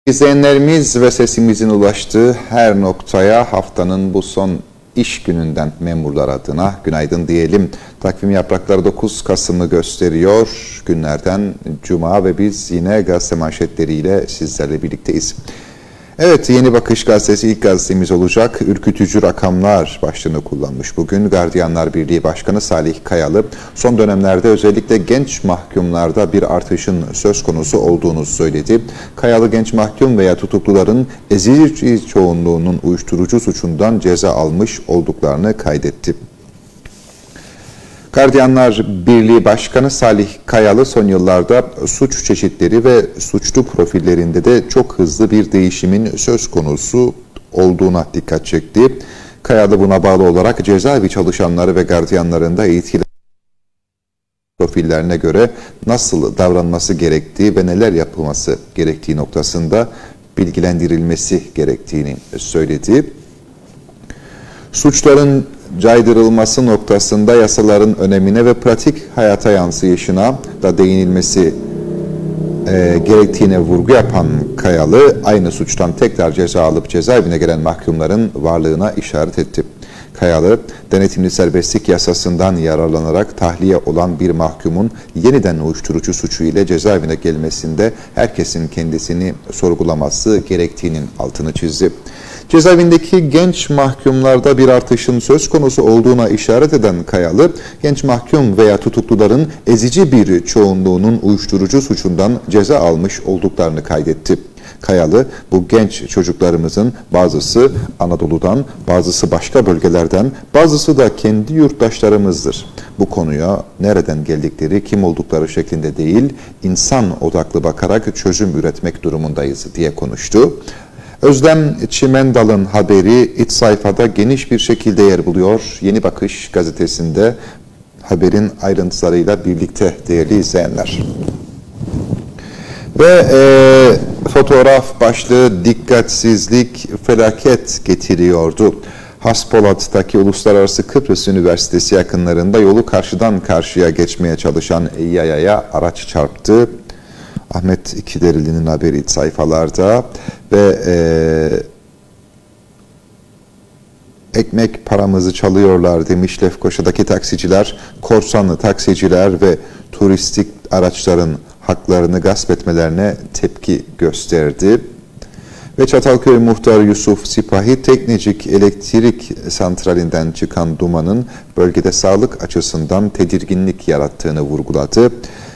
İzleyenlerimiz ve sesimizin ulaştığı her noktaya haftanın bu son iş gününden memurlar adına günaydın diyelim. Takvim yaprakları 9 Kasım'ı gösteriyor. Günlerden Cuma ve biz yine gazete manşetleriyle sizlerle birlikteyiz. Evet, Yeni Bakış gazetesi ilk gazetemiz olacak. Ürkütücü rakamlar başlığını kullanmış bugün. Gardiyanlar Birliği Başkanı Salih Kayalı, son dönemlerde özellikle genç mahkumlarda bir artışın söz konusu olduğunu söyledi. Kayalı, genç mahkum veya tutukluların ezici çoğunluğunun uyuşturucu suçundan ceza almış olduklarını kaydetti. Gardiyanlar Birliği Başkanı Salih Kayalı, son yıllarda suç çeşitleri ve suçlu profillerinde de çok hızlı bir değişimin söz konusu olduğuna dikkat çekti. Kayalı buna bağlı olarak cezaevi çalışanları ve gardiyanlarında eğitilen profillerine göre nasıl davranması gerektiği ve neler yapılması gerektiği noktasında bilgilendirilmesi gerektiğini söyledi. Suçların caydırılması noktasında yasaların önemine ve pratik hayata yansıyışına da değinilmesi gerektiğine vurgu yapan Kayalı, aynı suçtan tekrar ceza alıp cezaevine gelen mahkumların varlığına işaret etti. Kayalı, denetimli serbestlik yasasından yararlanarak tahliye olan bir mahkumun yeniden uyuşturucu suçu ile cezaevine gelmesinde herkesin kendisini sorgulaması gerektiğinin altını çizdi. Cezaevindeki genç mahkumlarda bir artışın söz konusu olduğuna işaret eden Kayalı, genç mahkum veya tutukluların ezici bir çoğunluğunun uyuşturucu suçundan ceza almış olduklarını kaydetti. Kayalı, bu genç çocuklarımızın bazısı Anadolu'dan, bazısı başka bölgelerden, bazısı da kendi yurttaşlarımızdır. Bu konuya nereden geldikleri, kim oldukları şeklinde değil, insan odaklı bakarak çözüm üretmek durumundayız diye konuştu. Özlem Çimendal'ın haberi iç sayfada geniş bir şekilde yer buluyor. Yeni Bakış gazetesinde haberin ayrıntılarıyla birlikte değerli izleyenler. Ve fotoğraf başlığı dikkatsizlik felaket getiriyordu. Haspolat'taki Uluslararası Kıbrıs Üniversitesi yakınlarında yolu karşıdan karşıya geçmeye çalışan yayaya araç çarptı. Ahmet İkiderili'nin haberi iç sayfalarda ve ekmek paramızı çalıyorlar demiş Lefkoşa'daki taksiciler, korsanlı taksiciler ve turistik araçların haklarını gasp etmelerine tepki gösterdi. Ve Çatalköy Muhtarı Yusuf Sipahi, Teknecik Elektrik Santralinden çıkan dumanın bölgede sağlık açısından tedirginlik yarattığını vurguladı.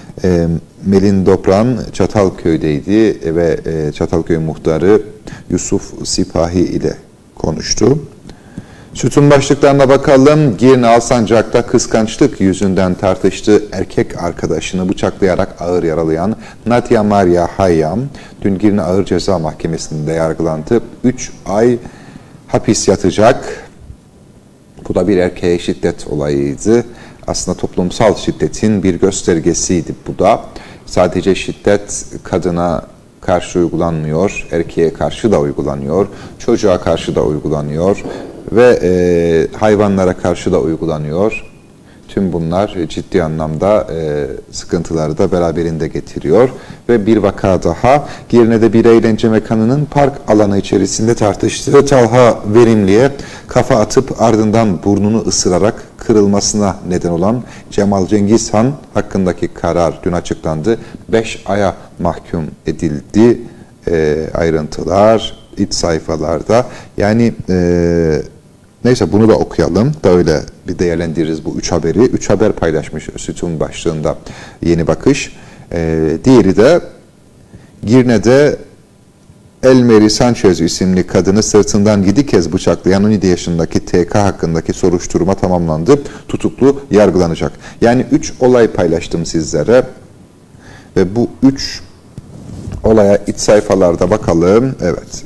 Melin Dopran Çatalköy'deydi ve Çatalköy Muhtarı Yusuf Sipahi ile konuştu. Sütun başlıklarına bakalım. Girne Alsancak'ta kıskançlık yüzünden tartıştığı erkek arkadaşını bıçaklayarak ağır yaralayan Nadia Maria Hayyam, dün Girne Ağır Ceza Mahkemesi'nde yargılandı. 3 ay hapis yatacak. Bu da bir erkeğe şiddet olayıydı. Aslında toplumsal şiddetin bir göstergesiydi bu da. Sadece şiddet kadına karşı uygulanmıyor, erkeğe karşı da uygulanıyor, çocuğa karşı da uygulanıyor ve hayvanlara karşı da uygulanıyor. Tüm bunlar ciddi anlamda sıkıntıları da beraberinde getiriyor. Ve bir vaka daha, Girne'de bir eğlence mekanının park alanı içerisinde tartıştığı Talha Verimli'ye kafa atıp ardından burnunu ısırarak kırılmasına neden olan Cemal Cengizhan hakkındaki karar dün açıklandı. 5 aya mahkum edildi. Ayrıntılar iç sayfalarda. Yani neyse, bunu da okuyalım da öyle bir değerlendiririz bu 3 haberi. 3 haber paylaşmış Sütun başlığında Yeni Bakış. Diğeri de Girne'de Elmeri Sanchez isimli kadını sırtından 7 kez bıçaklayan 17 yaşındaki TK hakkındaki soruşturma tamamlandı. Tutuklu yargılanacak. Yani 3 olay paylaştım sizlere ve bu 3 olaya iç sayfalarda bakalım. Evet.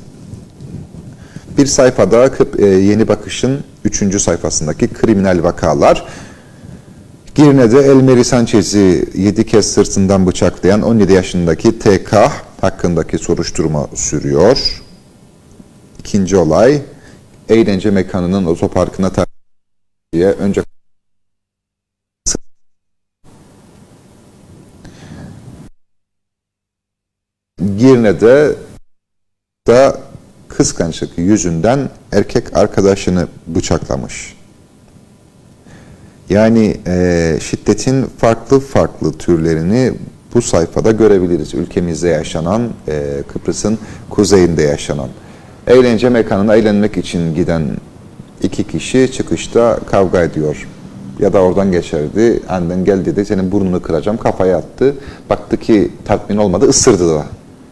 Bir sayfada Yeni Bakış'ın 3. sayfasındaki kriminal vakalar. Girne'de Elmeri Sanchez'i 7 kez sırtından bıçaklayan 17 yaşındaki TK hakkındaki soruşturma sürüyor. İkinci olay, eğlence mekanının otoparkına önce Girne'de da kıskançlık yüzünden erkek arkadaşını bıçaklamış. Yani şiddetin farklı farklı türlerini bu sayfada görebiliriz. Ülkemizde yaşanan, Kıbrıs'ın kuzeyinde yaşanan. Eğlence mekanına eğlenmek için giden iki kişi çıkışta kavga ediyor. Ya da oradan geçerdi, annen gel dedi, senin burnunu kıracağım, kafaya attı. Baktı ki tatmin olmadı, ısırdı da.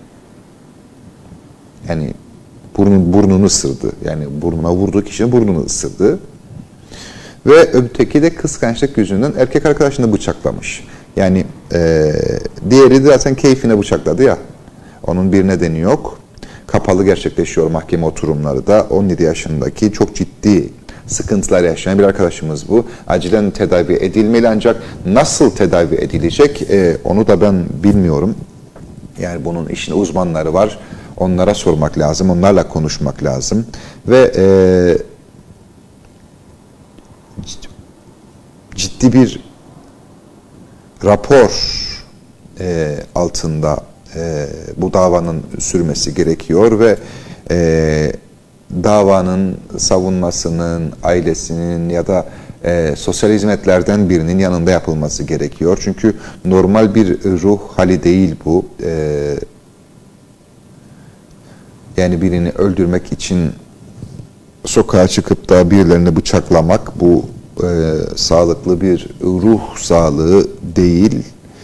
Yani burnunu ısırdı. Yani burnuna vurduğu kişinin burnunu ısırdı. Ve öteki de kıskançlık yüzünden erkek arkadaşını bıçaklamış. Yani diğeri de zaten keyfine bıçakladı ya. Onun bir nedeni yok. Kapalı gerçekleşiyor mahkeme oturumları da. 17 yaşındaki çok ciddi sıkıntılar yaşayan bir arkadaşımız bu. Acilen tedavi edilmeli ancak nasıl tedavi edilecek onu da ben bilmiyorum. Yani bunun işin uzmanları var. Onlara sormak lazım, onlarla konuşmak lazım. Ve ciddi bir rapor altında bu davanın sürmesi gerekiyor ve davanın savunmasının, ailesinin ya da sosyal hizmetlerden birinin yanında yapılması gerekiyor. Çünkü normal bir ruh hali değil bu. Yani birini öldürmek için sokağa çıkıp da birilerini bıçaklamak bu sağlıklı bir ruh sağlığı değil.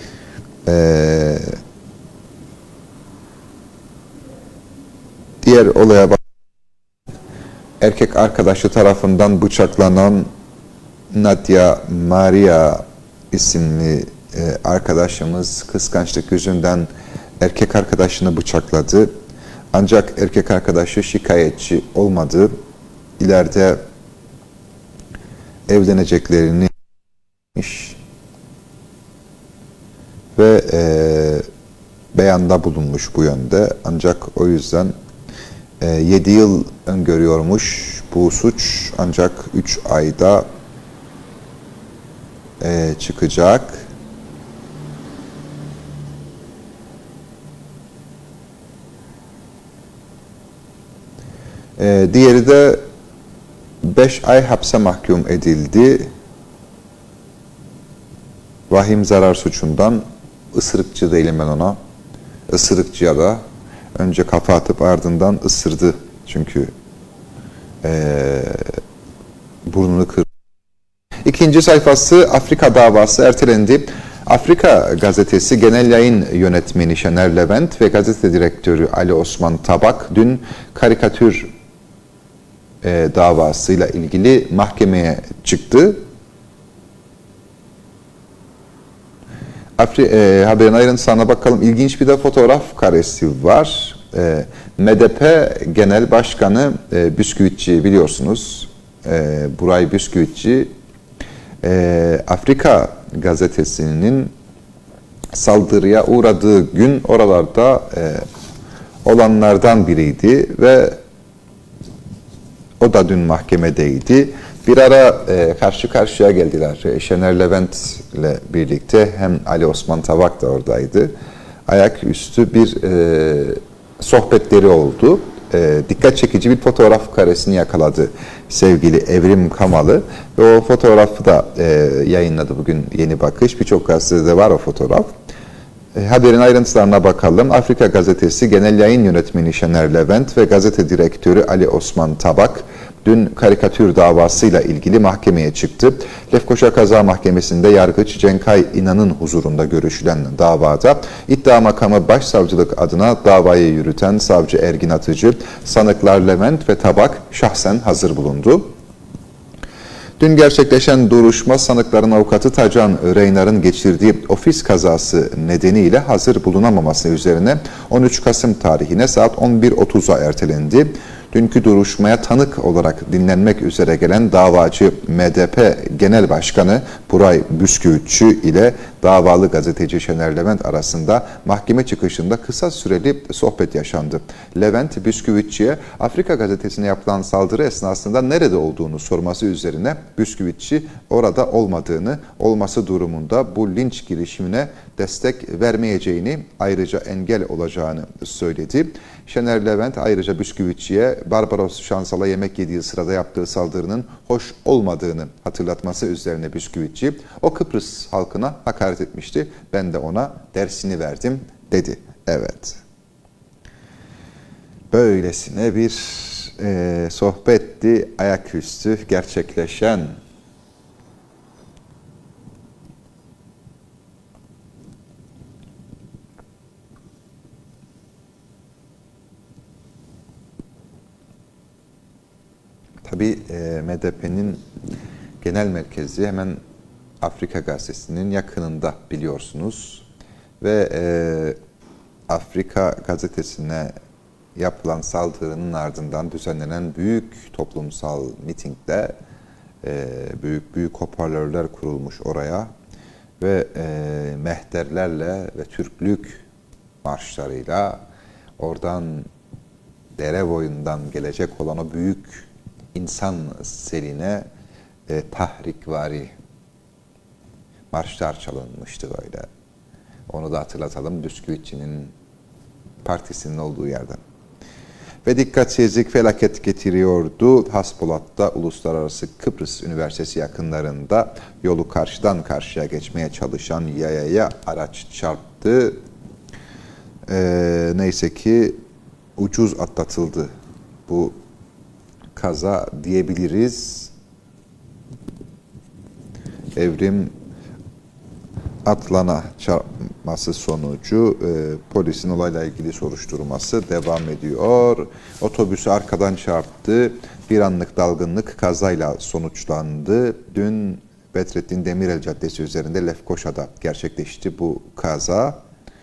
Diğer olaya bak. Erkek arkadaşı tarafından bıçaklanan Nadia Maria isimli arkadaşımız kıskançlık yüzünden erkek arkadaşını bıçakladı. Ancak erkek arkadaşı şikayetçi olmadı. İleride evleneceklerini ve beyanda bulunmuş bu yönde. Ancak o yüzden 7 yıl öngörüyormuş bu suç. Ancak 3 ayda çıkacak. Diğeri de 5 ay hapse mahkum edildi. Vahim zarar suçundan. Isırıkçı değilim ben ona. Isırıkçıya da önce kafa atıp ardından ısırdı. Çünkü burnunu kırdı. İkinci sayfası Afrika davası ertelendi. Afrika gazetesi genel yayın yönetmeni Şener Levent ve gazete direktörü Ali Osman Tabak dün karikatür davasıyla ilgili mahkemeye çıktı. Haberin ayrıntısına bakalım. İlginç bir de fotoğraf karesi var. MDP Genel Başkanı Bisküvitçi biliyorsunuz. Buray Bisküvitçi Afrika gazetesinin saldırıya uğradığı gün oralarda olanlardan biriydi ve o da dün mahkemedeydi. Bir ara karşı karşıya geldiler. Şener Levent ile birlikte hem Ali Osman Tabak da oradaydı. Ayaküstü bir sohbetleri oldu. Dikkat çekici bir fotoğraf karesini yakaladı sevgili Evrim Kamalı. Ve o fotoğrafı da yayınladı bugün Yeni Bakış. Birçok gazetede var o fotoğraf. Haberin ayrıntılarına bakalım. Afrika gazetesi genel yayın yönetmeni Şener Levent ve gazete direktörü Ali Osman Tabak dün karikatür davasıyla ilgili mahkemeye çıktı. Lefkoşa Kaza Mahkemesi'nde yargıç Cenkay İnan'ın huzurunda görüşülen davada iddia makamı başsavcılık adına davayı yürüten savcı Ergin Atıcı, sanıklar Levent ve Tabak şahsen hazır bulundu. Dün gerçekleşen duruşma sanıkların avukatı Tacan Reynar'ın geçirdiği ofis kazası nedeniyle hazır bulunamaması üzerine 13 Kasım tarihine saat 11.30'a ertelendi. Dünkü duruşmaya tanık olarak dinlenmek üzere gelen davacı MDP Genel Başkanı Buray Bisküvitçi ile davalı gazeteci Şener Levent arasında mahkeme çıkışında kısa süreli sohbet yaşandı. Levent, Bisküvitçi'ye Afrika gazetesine yapılan saldırı esnasında nerede olduğunu sorması üzerine Bisküvitçi orada olmadığını, olması durumunda bu linç girişimine destek vermeyeceğini, ayrıca engel olacağını söyledi. Şener Levent ayrıca bisküvitçiye Barbaros Şansal'a yemek yediği sırada yaptığı saldırının hoş olmadığını hatırlatması üzerine bisküvitçi, o Kıbrıs halkına hakaret etmişti, ben de ona dersini verdim dedi. Evet. Böylesine bir sohbetti, ayaküstü gerçekleşen. Tabii MDP'nin genel merkezi hemen Afrika Gazetesi'nin yakınında biliyorsunuz. Ve Afrika Gazetesi'ne yapılan saldırının ardından düzenlenen büyük toplumsal mitingde büyük hoparlörler kurulmuş oraya ve mehterlerle ve Türklük marşlarıyla oradan dere boyundan gelecek olan o büyük insan seline tahrikvari marşlar çalınmıştı böyle. Onu da hatırlatalım, bisküvitçinin partisinin olduğu yerden. Ve dikkatsizlik felaket getiriyordu. Haspolat'ta Uluslararası Kıbrıs Üniversitesi yakınlarında yolu karşıdan karşıya geçmeye çalışan yayaya araç çarptı. Neyse ki ucuz atlatıldı bu kaza diyebiliriz. Evrim Atlan'a çarpması sonucu polisin olayla ilgili soruşturması devam ediyor. Otobüsü arkadan çarptı. Bir anlık dalgınlık kazayla sonuçlandı. Dün Bedrettin Demirel Caddesi üzerinde Lefkoşa'da gerçekleşti bu kaza.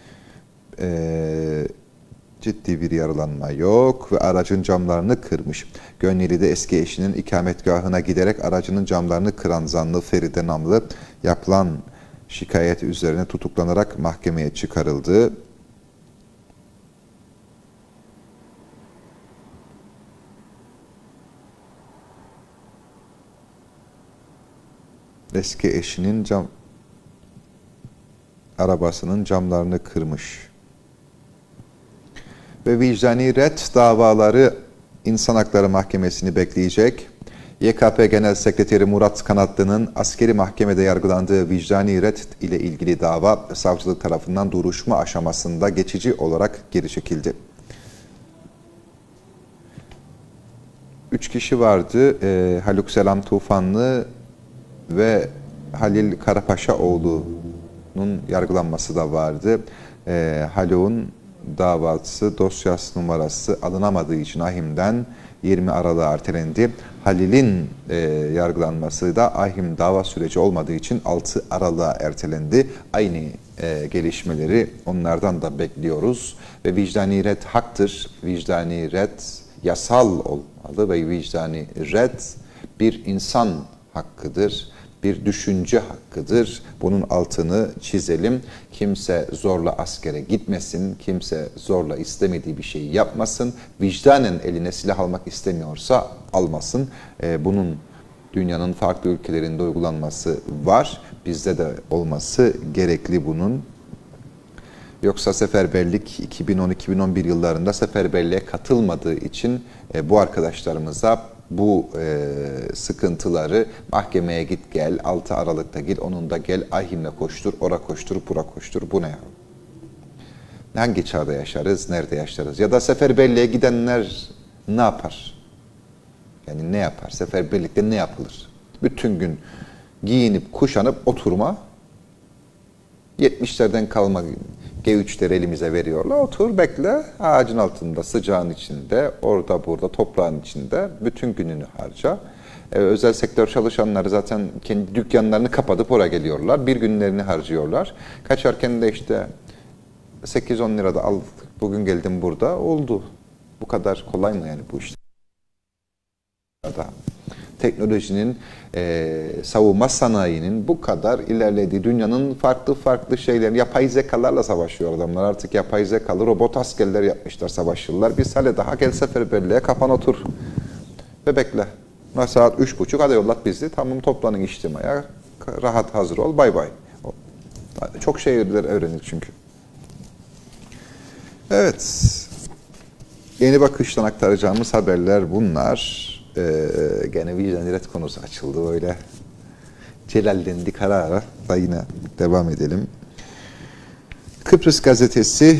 Ciddi bir yaralanma yok ve aracın camlarını kırmış. Gönyeli'de eski eşinin ikametgahına giderek aracının camlarını kıran zanlı Feride Namlı yapılan şikayet üzerine tutuklanarak mahkemeye çıkarıldı. Eski eşinin arabasının camlarını kırmış. Ve vicdani ret davaları İnsan Hakları Mahkemesi'ni bekleyecek. YKP Genel Sekreteri Murat Kanatlı'nın askeri mahkemede yargılandığı vicdani ret ile ilgili dava savcılık tarafından duruşma aşamasında geçici olarak geri çekildi. 3 kişi vardı. Haluk Selam Tufanlı ve Halil Karapaşaoğlu'nun yargılanması da vardı. Haluk'un davası dosyası numarası alınamadığı için AİHM'den 20 Aralık'a ertelendi. Halil'in yargılanması da AİHM dava süreci olmadığı için 6 Aralık'a ertelendi. Aynı gelişmeleri onlardan da bekliyoruz. Ve vicdani ret haktır. Vicdani ret yasal olmalı ve vicdani ret bir insan hakkıdır. Bir düşünce hakkıdır. Bunun altını çizelim. Kimse zorla askere gitmesin. Kimse zorla istemediği bir şeyi yapmasın. Vicdanen eline silah almak istemiyorsa almasın. Bunun dünyanın farklı ülkelerinde uygulanması var. Bizde de olması gerekli bunun. Yoksa seferberlik 2010-2011 yıllarında seferberliğe katılmadığı için bu arkadaşlarımıza bu sıkıntıları mahkemeye git gel, 6 Aralık'ta git, onun da gel, AİHM'le koştur, ora koştur, bura koştur, bu ne ya? Hangi çağda yaşarız, nerede yaşarız? Ya da seferberliğe gidenler ne yapar? Yani ne yapar? Seferberlikte ne yapılır? Bütün gün giyinip, kuşanıp oturma, 70'lerden kalma G3'leri elimize veriyorlar. Otur, bekle, ağacın altında, sıcağın içinde, orada burada, toprağın içinde bütün gününü harca. Özel sektör çalışanları zaten kendi dükkanlarını kapatıp oraya geliyorlar. Bir günlerini harcıyorlar. Kaçarken de işte 8-10 lirada aldık, bugün geldim burada, oldu. Bu kadar kolay mı yani bu işte? Teknolojinin, savunma sanayinin bu kadar ilerlediği, dünyanın farklı şeylerin, yapay zekalarla savaşıyor adamlar. Artık yapay zekalı robot askerler yapmışlar, savaşırlar. Bir sale daha gel seferberliğe, kafan otur ve bekle. Saat 3.30, hadi yollat bizi, tamam toplanın içtimaya, rahat hazır ol, bay bay. Çok şey öğrenir çünkü. Evet. Yeni Bakış'tan aktaracağımız haberler bunlar. Gene vicdan iret konusu açıldı böyle. Celallendik ara ara da yine devam edelim. Kıbrıs gazetesi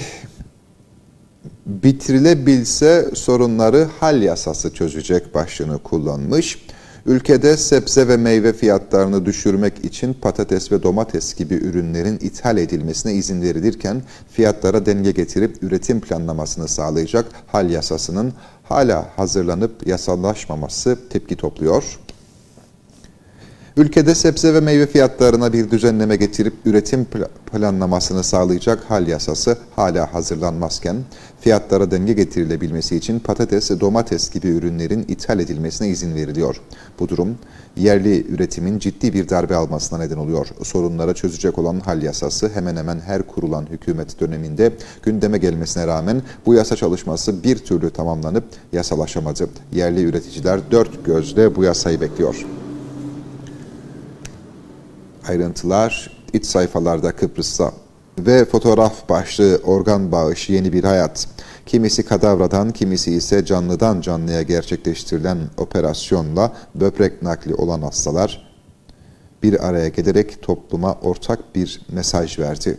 bitirilebilse sorunları hal yasası çözecek başlığını kullanmış. Ülkede sebze ve meyve fiyatlarını düşürmek için patates ve domates gibi ürünlerin ithal edilmesine izin verilirken fiyatlara denge getirip üretim planlamasını sağlayacak hal yasasının hala hazırlanıp yasallaşmaması tepki topluyor. Ülkede sebze ve meyve fiyatlarına bir düzenleme getirip üretim planlamasını sağlayacak hal yasası hala hazırlanmazken fiyatlara denge getirilebilmesi için patates ve domates gibi ürünlerin ithal edilmesine izin veriliyor. Bu durum yerli üretimin ciddi bir darbe almasına neden oluyor. Sorunları çözecek olan hal yasası hemen hemen her kurulan hükümet döneminde gündeme gelmesine rağmen bu yasa çalışması bir türlü tamamlanıp yasalaşamadı. Yerli üreticiler dört gözle bu yasayı bekliyor. Ayrıntılar iç sayfalarda Kıbrıs'ta ve fotoğraf başlığı organ bağışı yeni bir hayat. Kimisi kadavradan, kimisi ise canlıdan canlıya gerçekleştirilen operasyonla böbrek nakli olan hastalar bir araya gelerek topluma ortak bir mesaj verdi.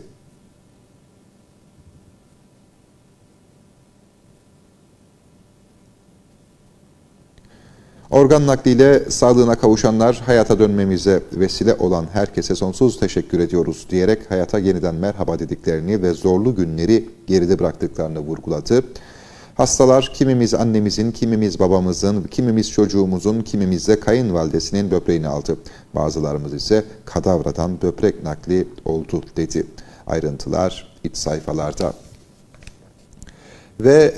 Organ nakliyle sağlığına kavuşanlar, hayata dönmemize vesile olan herkese sonsuz teşekkür ediyoruz diyerek hayata yeniden merhaba dediklerini ve zorlu günleri geride bıraktıklarını vurguladı. Hastalar kimimiz annemizin, kimimiz babamızın, kimimiz çocuğumuzun, kimimiz de kayınvalidesinin böbreğini aldı. Bazılarımız ise kadavradan böbrek nakli oldu dedi. Ayrıntılar iç sayfalarda. Ve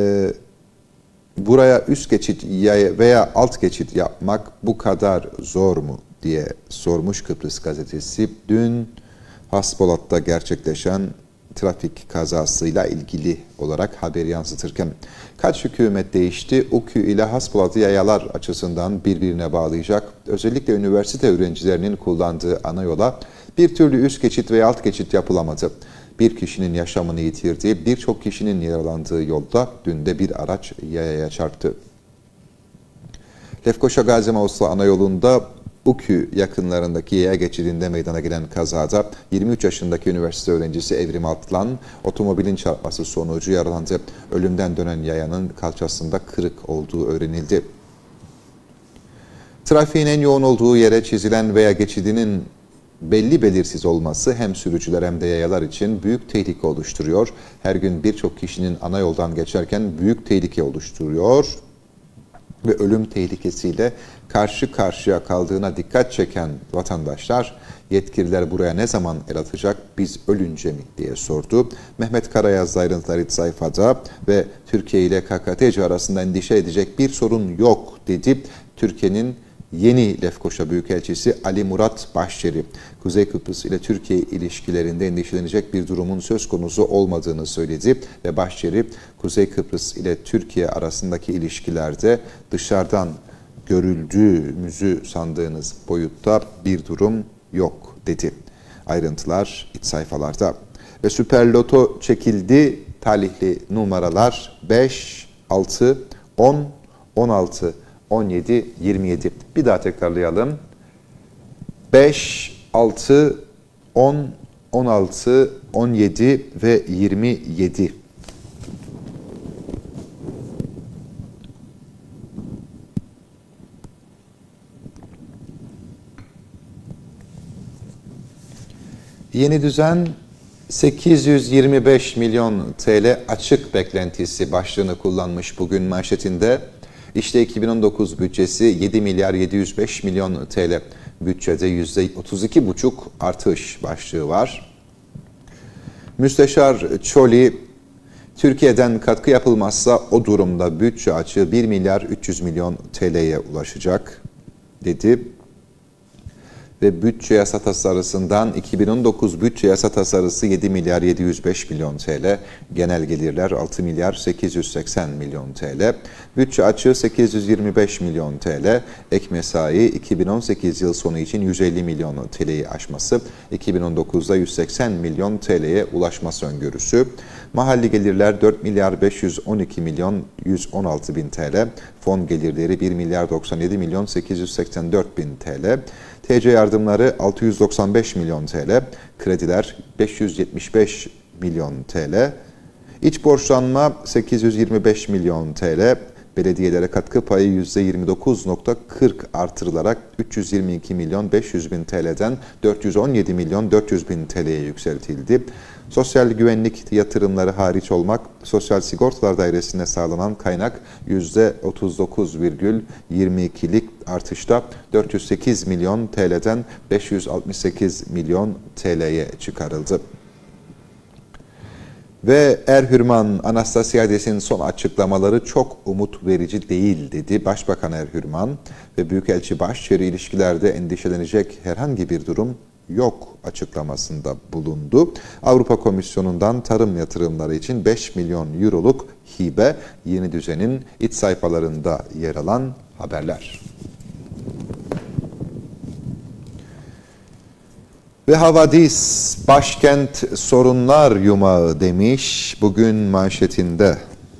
buraya üst geçit veya alt geçit yapmak bu kadar zor mu diye sormuş Kıbrıs gazetesi. Dün Haspolat'ta gerçekleşen trafik kazasıyla ilgili olarak haber yansıtırken kaç hükümet değişti? UKÜ ile Haspolat'ı yayalar açısından birbirine bağlayacak. Özellikle üniversite öğrencilerinin kullandığı ana yola bir türlü üst geçit veya alt geçit yapılamadı. Bir kişinin yaşamını yitirdiği, birçok kişinin yaralandığı yolda dün de bir araç yayaya çarptı. Lefkoşa Gazi Mausa ana yolunda UKÜ yakınlarındaki yaya geçidinde meydana gelen kazada 23 yaşındaki üniversite öğrencisi Evrim Altlan otomobilin çarpması sonucu yaralandı. Ölümden dönen yayanın kalçasında kırık olduğu öğrenildi. Trafiğin en yoğun olduğu yere çizilen veya geçidinin belli belirsiz olması hem sürücüler hem de yayalar için büyük tehlike oluşturuyor. Her gün birçok kişinin ana yoldan geçerken büyük tehlike oluşturuyor ve ölüm tehlikesiyle karşı karşıya kaldığına dikkat çeken vatandaşlar, yetkililer buraya ne zaman el atacak, biz ölünce mi diye sordu. Mehmet Karayaz ayrıntıları iç sayfada ve Türkiye ile KKTC arasında endişe edecek bir sorun yok dedi. Türkiye'nin yeni Lefkoşa Büyükelçisi Ali Murat Başçeri, Kuzey Kıbrıs ile Türkiye ilişkilerinde endişelenecek bir durumun söz konusu olmadığını söyledi ve Başçeri, Kuzey Kıbrıs ile Türkiye arasındaki ilişkilerde dışarıdan görüldüğümüzü sandığınız boyutta bir durum yok dedi. Ayrıntılar iç sayfalarda. Ve Süper Loto çekildi. Talihli numaralar 5, 6, 10, 16, 17, 27. Bir daha tekrarlayalım. 5, 6, 10, 16, 17 ve 27. Yeni düzen 825 milyon TL açık beklentisi başlığını kullanmış bugün manşetinde. İşte 2019 bütçesi 7 milyar 705 milyon TL. Bütçede %32,5 artış başlığı var. Müsteşar Çoli, Türkiye'den katkı yapılmazsa o durumda bütçe açığı 1 milyar 300 milyon TL'ye ulaşacak dedi. Ve bütçe yasa tasarısından 2019 bütçe yasa tasarısı 7 milyar 705 milyon TL, genel gelirler 6 milyar 880 milyon TL, bütçe açığı 825 milyon TL, ek mesai 2018 yıl sonu için 150 milyon TL'yi aşması, 2019'da 180 milyon TL'ye ulaşması öngörüsü, mahalli gelirler 4 milyar 512 milyon 116 bin TL, fon gelirleri 1 milyar 97 milyon 884 bin TL, TC yardımları 695 milyon TL, krediler 575 milyon TL, iç borçlanma 825 milyon TL, belediyelere katkı payı %29.40 artırılarak 322 milyon 500 bin TL'den 417 milyon 400 bin TL'ye yükseltildi. Sosyal güvenlik yatırımları hariç olmak, Sosyal Sigortalar Dairesi'ne sağlanan kaynak %39,22'lik artışta 408 milyon TL'den 568 milyon TL'ye çıkarıldı. Ve Erhürman, Anastasiadis'in son açıklamaları çok umut verici değil dedi Başbakan Erhürman ve Büyükelçi Başçeri ilişkilerde endişelenecek herhangi bir durum yok açıklamasında bulundu. Avrupa Komisyonu'ndan tarım yatırımları için 5 milyon euroluk hibe, yeni düzenin iç sayfalarında yer alan haberler. Ve Havadis, başkent sorunlar yumağı demiş bugün manşetinde.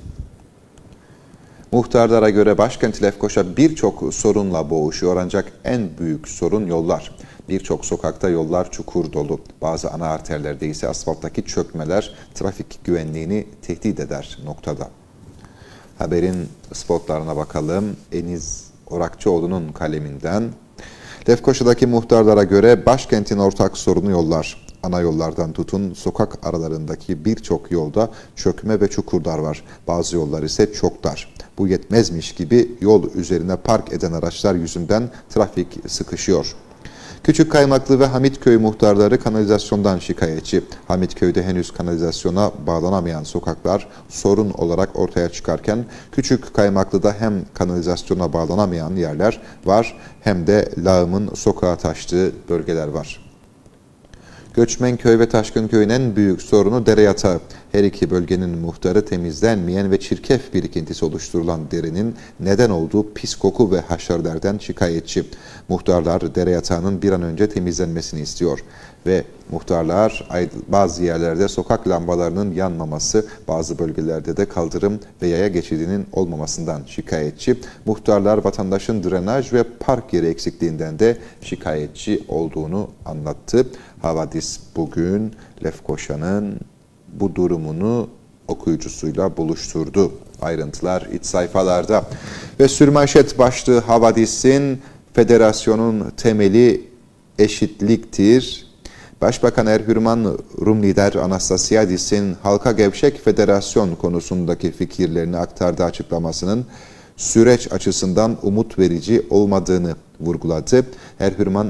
Muhtarlara göre başkent Lefkoşa birçok sorunla boğuşuyor ancak en büyük sorun yollar. Birçok sokakta yollar çukur dolu. Bazı ana arterlerde ise asfalttaki çökmeler trafik güvenliğini tehdit eder noktada. Haberin spotlarına bakalım. Eniz Orakçıoğlu'nun kaleminden. Lefkoşa'daki muhtarlara göre başkentin ortak sorunu yollar. Ana yollardan tutun sokak aralarındaki birçok yolda çökme ve çukurlar var. Bazı yollar ise çok dar. Bu yetmezmiş gibi yol üzerine park eden araçlar yüzünden trafik sıkışıyor. Küçükkaymaklı ve Hamitköy muhtarları kanalizasyondan şikayetçi. Hamitköy'de henüz kanalizasyona bağlanamayan sokaklar sorun olarak ortaya çıkarken Küçükkaymaklı'da hem kanalizasyona bağlanamayan yerler var hem de lağımın sokağa taştığı bölgeler var. Göçmenköy ve Taşkınköy'ün en büyük sorunu dere yatağı. Her iki bölgenin muhtarı temizlenmeyen ve çirkef birikintisi oluşturulan derenin neden olduğu pis koku ve haşerlerden şikayetçi. Muhtarlar dere yatağının bir an önce temizlenmesini istiyor. Ve muhtarlar bazı yerlerde sokak lambalarının yanmaması, bazı bölgelerde de kaldırım ve yaya geçidinin olmamasından şikayetçi. Muhtarlar vatandaşın drenaj ve park yeri eksikliğinden de şikayetçi olduğunu anlattı. Havadis bugün Lefkoşa'nın bu durumunu okuyucusuyla buluşturdu. Ayrıntılar iç sayfalarda. Ve sürmanşet başlığı Havadis'in federasyonun temeli eşitliktir. Başbakan Erhürman, Rum lider Anastasiadis'in halka gevşek federasyon konusundaki fikirlerini aktardığı açıklamasının süreç açısından umut verici olmadığını vurguladı. Erhürman,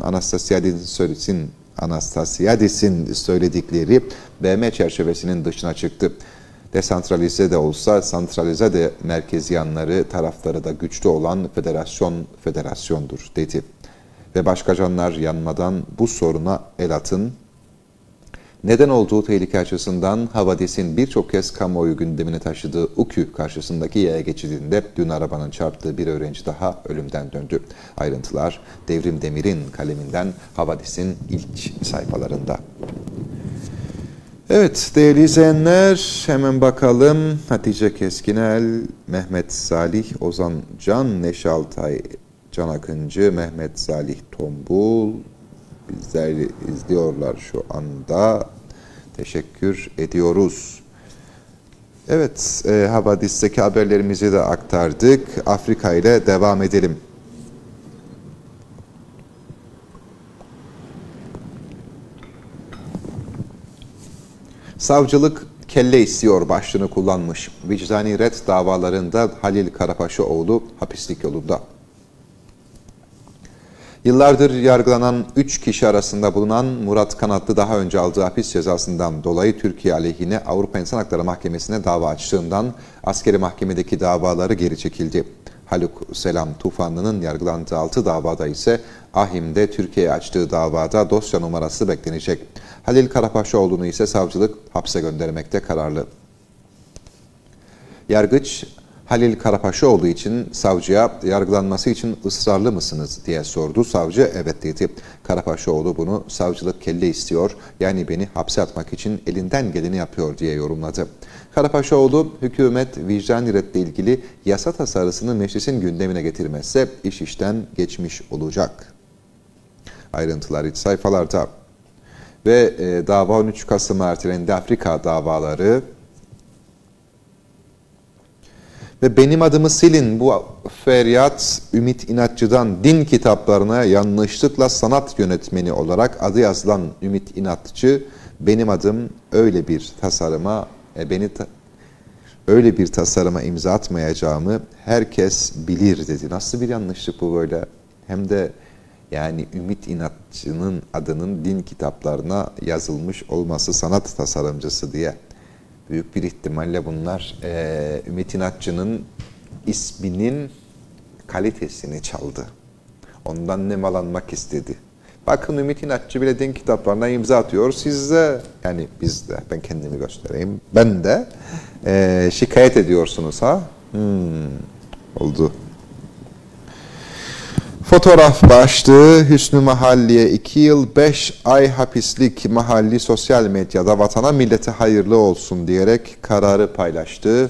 Anastasiadis'in söyledikleri BM çerçevesinin dışına çıktı. Desantralize de olsa santralize de merkezi yanları, tarafları da güçlü olan federasyondur dedi. Ve başka canlar yanmadan bu soruna el atın. Neden olduğu tehlike açısından Havadis'in birçok kez kamuoyu gündemine taşıdığı UKÜ karşısındaki yaya geçidinde dün arabanın çarptığı bir öğrenci daha ölümden döndü. Ayrıntılar Devrim Demir'in kaleminden Havadis'in ilk sayfalarında. Evet değerli izleyenler, hemen bakalım. Hatice Keskinel, Mehmet Salih, Ozan Can, Neşe Altay, Can Akıncı, Mehmet Salih Tombul bizleri izliyorlar şu anda. Teşekkür ediyoruz. Evet, Havadis'teki haberlerimizi de aktardık. Afrika ile devam edelim. Savcılık kelle istiyor başlığını kullanmış. Vicdani ret davalarında Halil Karapaşaoğlu hapislik yolunda. Yıllardır yargılanan 3 kişi arasında bulunan Murat Kanatlı daha önce aldığı hapis cezasından dolayı Türkiye aleyhine Avrupa İnsan Hakları Mahkemesi'ne dava açtığından askeri mahkemedeki davaları geri çekildi. Haluk Selam Tufanlı'nın yargılandığı 6 davada ise AİHM'de Türkiye'ye açtığı davada dosya numarası beklenecek. Halil Karapaşaoğlu'nu ise savcılık hapse göndermekte kararlı. Yargıç, Halil Karapaşaoğlu için savcıya yargılanması için ısrarlı mısınız diye sordu. Savcı evet dedi. Karapaşaoğlu bunu savcılık kelle istiyor, yani beni hapse atmak için elinden geleni yapıyor diye yorumladı. Karapaşaoğlu, hükümet vicdani redle ilgili yasa tasarısını meclisin gündemine getirmezse iş işten geçmiş olacak. Ayrıntılar iç sayfalarda. Ve dava 13 Kasım'a ertelendi. Afrika davaları. Ve benim adımı silin, bu feryat Ümit İnatçı'dan. Din kitaplarına yanlışlıkla sanat yönetmeni olarak adı yazılan Ümit İnatçı, benim adım öyle bir tasarıma öyle bir tasarıma imza atmayacağımı herkes bilir dedi. Nasıl bir yanlışlık bu böyle? Hem de yani Ümit İnatçı'nın adının din kitaplarına yazılmış olması, sanat tasarımcısı diye. Büyük bir ihtimalle bunlar Ümit İnatçı'nın isminin kalitesini çaldı. Ondan nemalanmak istedi. Bakın Ümit İnatçı bile din kitaplarına imza atıyor. Siz de, yani biz de, ben kendimi göstereyim, ben de şikayet ediyorsunuz ha? Oldu. Fotoğraf başlığı, Hüsnü Mahalli'ye 2 yıl 5 ay hapislik. Mahalli sosyal medyada vatana millete hayırlı olsun diyerek kararı paylaştı.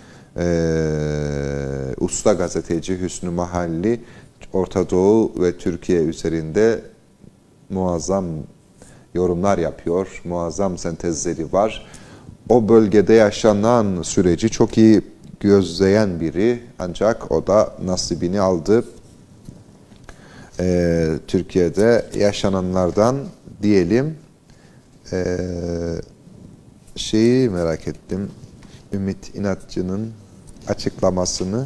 Usta gazeteci Hüsnü Mahalli, Orta Doğu ve Türkiye üzerinde muazzam yorumlar yapıyor, muazzam sentezleri var. O bölgede yaşanan süreci çok iyi gözleyen biri, ancak o da nasibini aldı. Türkiye'de yaşananlardan diyelim, şeyi merak ettim, Ümit İnatçı'nın açıklamasını.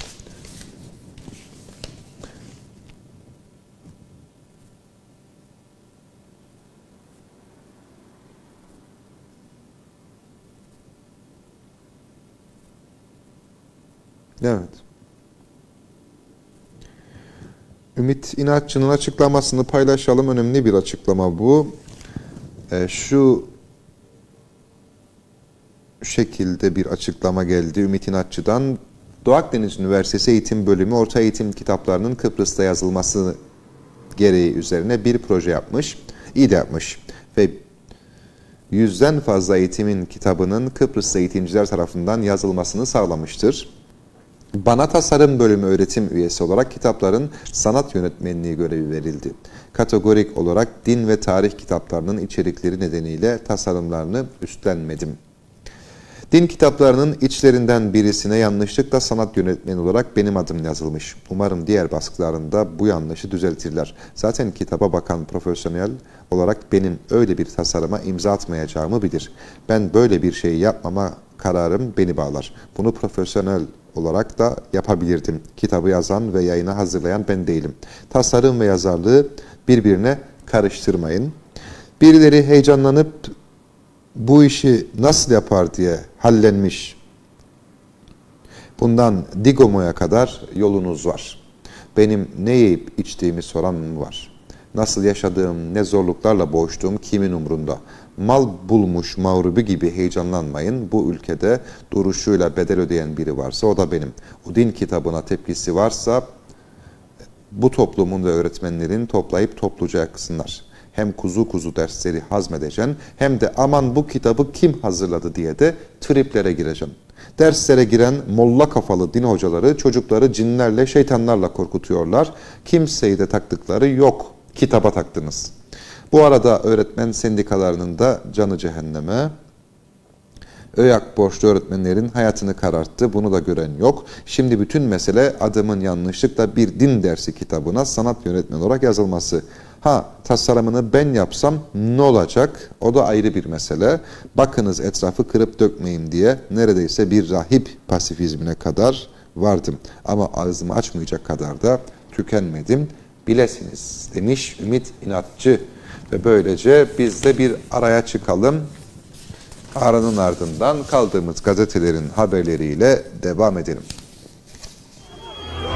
Evet. Ümit İnatçı'nın açıklamasını paylaşalım. Önemli bir açıklama bu. Şu şekilde bir açıklama geldi Ümit İnatçı'dan. Doğu Akdeniz Üniversitesi Eğitim Bölümü orta eğitim kitaplarının Kıbrıs'ta yazılması gereği üzerine bir proje yapmış. İyi de yapmış. Ve 100'den fazla eğitimin kitabının Kıbrıs'ta eğitimciler tarafından yazılmasını sağlamıştır. Bana tasarım bölümü öğretim üyesi olarak kitapların sanat yönetmenliği görevi verildi. Kategorik olarak din ve tarih kitaplarının içerikleri nedeniyle tasarımlarını üstlenmedim. Din kitaplarının içlerinden birisine yanlışlıkla sanat yönetmeni olarak benim adım yazılmış. Umarım diğer baskılarında bu yanlışı düzeltirler. Zaten kitaba bakan profesyonel olarak benim öyle bir tasarıma imza atmayacağımı bilir. Ben böyle bir şey yapmama kararım beni bağlar. Bunu profesyonel olarak da yapabilirdim. Kitabı yazan ve yayına hazırlayan ben değilim. Tasarım ve yazarlığı birbirine karıştırmayın. Birileri heyecanlanıp bu işi nasıl yapar diye hallenmiş. Bundan Digomo'ya kadar yolunuz var. Benim ne yiyip içtiğimi soran mı var? Nasıl yaşadığım, ne zorluklarla boğuştuğum kimin umrunda? Mal bulmuş mağrubi gibi heyecanlanmayın. Bu ülkede duruşuyla bedel ödeyen biri varsa o da benim. O din kitabına tepkisi varsa bu toplumun ve öğretmenlerin toplayıp topluca yaksınlar. Hem kuzu kuzu dersleri hazmedeceksin, hem de aman bu kitabı kim hazırladı diye de triplere gireceksin. Derslere giren molla kafalı din hocaları çocukları cinlerle, şeytanlarla korkutuyorlar. Kimseyi de taktıkları yok. Kitaba taktınız. Bu arada öğretmen sendikalarının da canı cehenneme. ÖYAK borçlu öğretmenlerin hayatını kararttı. Bunu da gören yok. Şimdi bütün mesele adımın yanlışlıkla bir din dersi kitabına sanat yönetmeni olarak yazılması. Tasarımını ben yapsam ne olacak? O da ayrı bir mesele. Bakınız etrafı kırıp dökmeyin diye neredeyse bir rahip pasifizmine kadar vardım. Ama ağzımı açmayacak kadar da tükenmedim. Bilesiniz demiş Ümit İnatçı. Ve böylece biz de bir araya çıkalım. Aranın ardından kaldığımız gazetelerin haberleriyle devam edelim.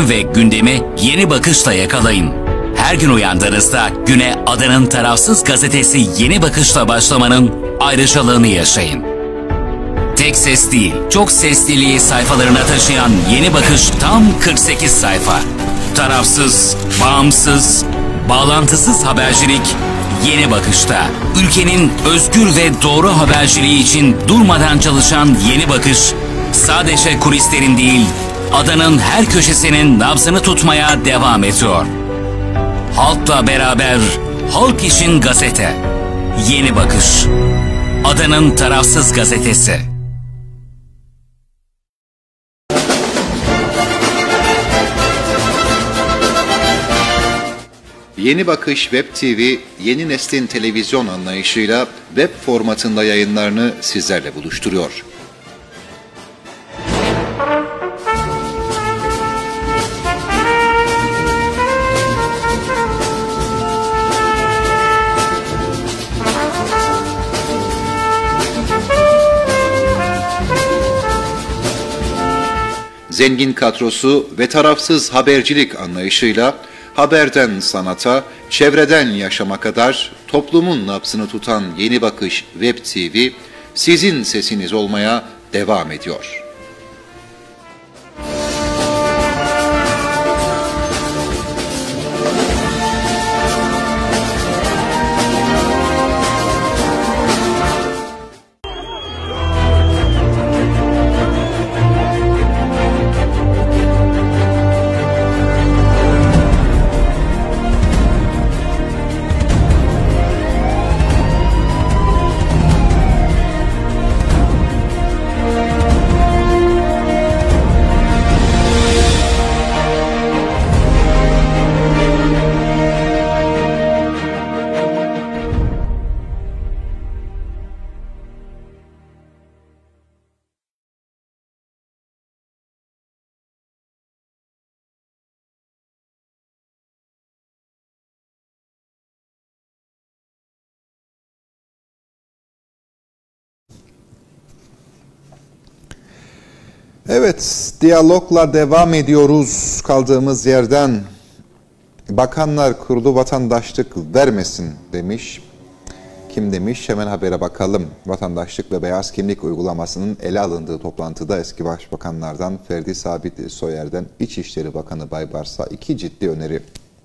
haberleri ve gündemi Yeni Bakış'la yakalayın. Her gün uyandığınızda güne adanın tarafsız gazetesi Yeni Bakış'la başlamanın ayrıcalığını yaşayın. Tek ses değil, çok sesliliği sayfalarına taşıyan Yeni Bakış tam 48 sayfa. Tarafsız, bağımsız, bağlantısız habercilik Yeni Bakış'ta. Ülkenin özgür ve doğru haberciliği için durmadan çalışan Yeni Bakış, sadece kulislerin değil, adanın her köşesinin nabzını tutmaya devam ediyor. Halkla beraber, halk için gazete. Yeni Bakış. Adanın tarafsız gazetesi. Yeni Bakış Web TV, yeni neslin televizyon anlayışıyla web formatında yayınlarını sizlerle buluşturuyor. Zengin kadrosu ve tarafsız habercilik anlayışıyla haberden sanata, çevreden yaşama kadar toplumun nabzını tutan Yeni Bakış Web TV, sizin sesiniz olmaya devam ediyor. Evet, diyalogla devam ediyoruz kaldığımız yerden. Bakanlar Kurulu vatandaşlık vermesin demiş. Kim demiş? Hemen habere bakalım. Vatandaşlık ve beyaz kimlik uygulamasının ele alındığı toplantıda eski başbakanlardan Ferdi Sabit Soyer'den İçişleri Bakanı Baybars'a iki ciddi öneri.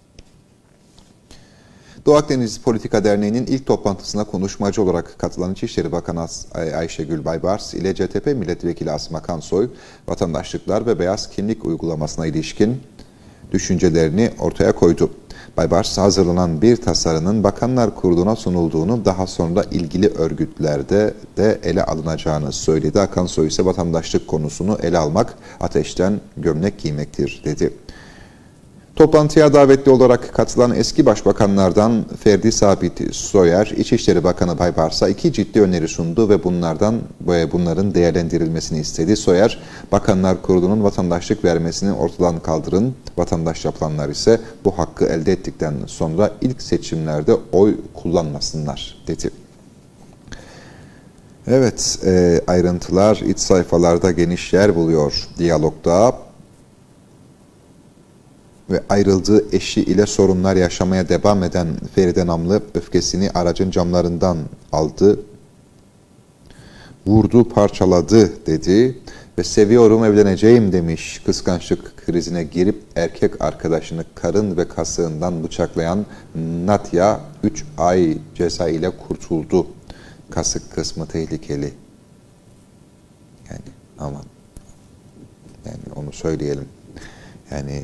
Doğu Akdeniz Politika Derneği'nin ilk toplantısına konuşmacı olarak katılan İçişleri Bakanı Ayşegül Baybars ile CTP Milletvekili Asma Kansoy, vatandaşlıklar ve beyaz kimlik uygulamasına ilişkin düşüncelerini ortaya koydu. Baybars, hazırlanan bir tasarının Bakanlar Kurulu'na sunulduğunu, daha sonra ilgili örgütlerde de ele alınacağını söyledi. Akansoy ise vatandaşlık konusunu ele almak, ateşten gömlek giymektir dedi. Toplantıya davetli olarak katılan eski başbakanlardan Ferdi Sabit Soyer, İçişleri Bakanı Baybars'a iki ciddi öneri sundu ve bunların değerlendirilmesini istedi. Soyer, Bakanlar Kurulu'nun vatandaşlık vermesini ortadan kaldırın, vatandaş yapılanlar ise bu hakkı elde ettikten sonra ilk seçimlerde oy kullanmasınlar dedi. Evet, ayrıntılar iç sayfalarda geniş yer buluyor diyalogda. Ve ayrıldığı eşi ile sorunlar yaşamaya devam eden Feride Namlı öfkesini aracın camlarından aldı, vurdu, parçaladı dedi ve seviyorum, evleneceğim demiş. Kıskançlık krizine girip erkek arkadaşını karın ve kasığından bıçaklayan Natya 3 ay ceza ile kurtuldu. Kasık kısmı tehlikeli. Yani aman. Yani onu söyleyelim. Yani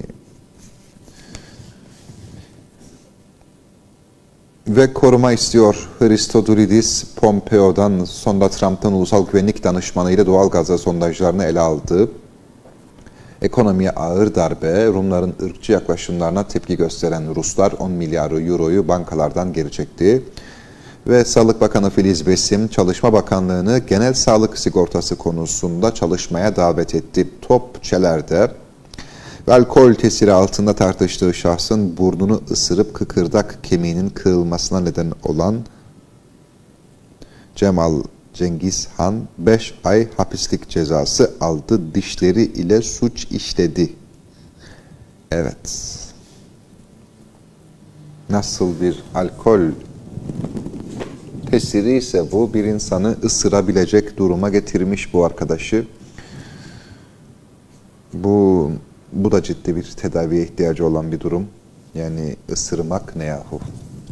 ve koruma istiyor. Christodoulides Pompeo'dan sonra Trump'tan ulusal güvenlik danışmanı ile doğalgazı sondajlarını ele aldı. Ekonomiye ağır darbe, Rumların ırkçı yaklaşımlarına tepki gösteren Ruslar 10 milyar euroyu bankalardan geri çekti. Ve Sağlık Bakanı Filiz Besim, Çalışma Bakanlığı'nı genel sağlık sigortası konusunda çalışmaya davet etti. Topçeler'de alkol tesiri altında tartıştığı şahsın burnunu ısırıp kıkırdak kemiğinin kırılmasına neden olan Cemal Cengizhan 5 ay hapislik cezası aldı. Dişleri ile suç işledi. Evet. Nasıl bir alkol tesiri ise bu, bir insanı ısırabilecek duruma getirmiş bu arkadaşı. Bu da ciddi bir tedaviye ihtiyacı olan bir durum. Yani ısırmak ne yahu?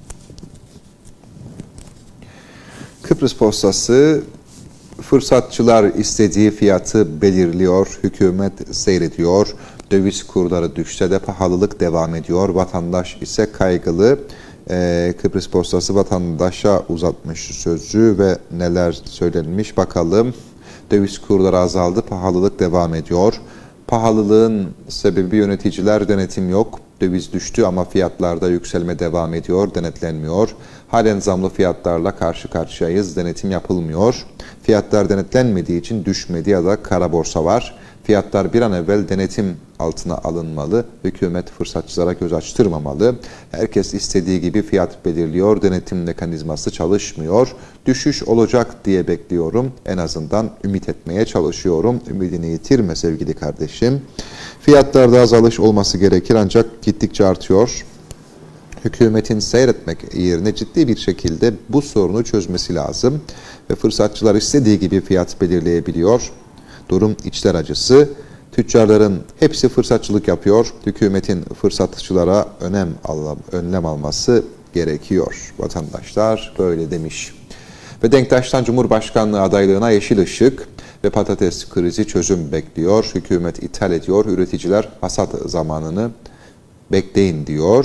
Kıbrıs Postası, fırsatçılar istediği fiyatı belirliyor, hükümet seyrediyor, döviz kurları düşse de pahalılık devam ediyor, vatandaş ise kaygılı. Kıbrıs Postası vatandaşa uzatmış sözcüğü ve neler söylenmiş bakalım. Döviz kurları azaldı, pahalılık devam ediyor. Pahalılığın sebebi yöneticiler, denetim yok. Döviz düştü ama fiyatlarda yükselme devam ediyor, denetlenmiyor. Halen zamlı fiyatlarla karşı karşıyayız, denetim yapılmıyor. Fiyatlar denetlenmediği için düşmedi ya da kara borsa var. Fiyatlar bir an evvel denetim altına alınmalı. Hükümet fırsatçılara göz açtırmamalı. Herkes istediği gibi fiyat belirliyor. Denetim mekanizması çalışmıyor. Düşüş olacak diye bekliyorum. En azından ümit etmeye çalışıyorum. Ümidini yitirme sevgili kardeşim. Fiyatlarda azalış olması gerekir ancak gittikçe artıyor. Hükümetin seyretmek yerine ciddi bir şekilde bu sorunu çözmesi lazım. Ve fırsatçılar istediği gibi fiyat belirleyebiliyor. Durum içler acısı. Tüccarların hepsi fırsatçılık yapıyor. Hükümetin fırsatçılara önlem alması gerekiyor. Vatandaşlar böyle demiş. Ve Denktaş'tan Cumhurbaşkanlığı adaylığına yeşil ışık ve patates krizi çözüm bekliyor. Hükümet ithal ediyor. Üreticiler hasat zamanını bekleyin diyor.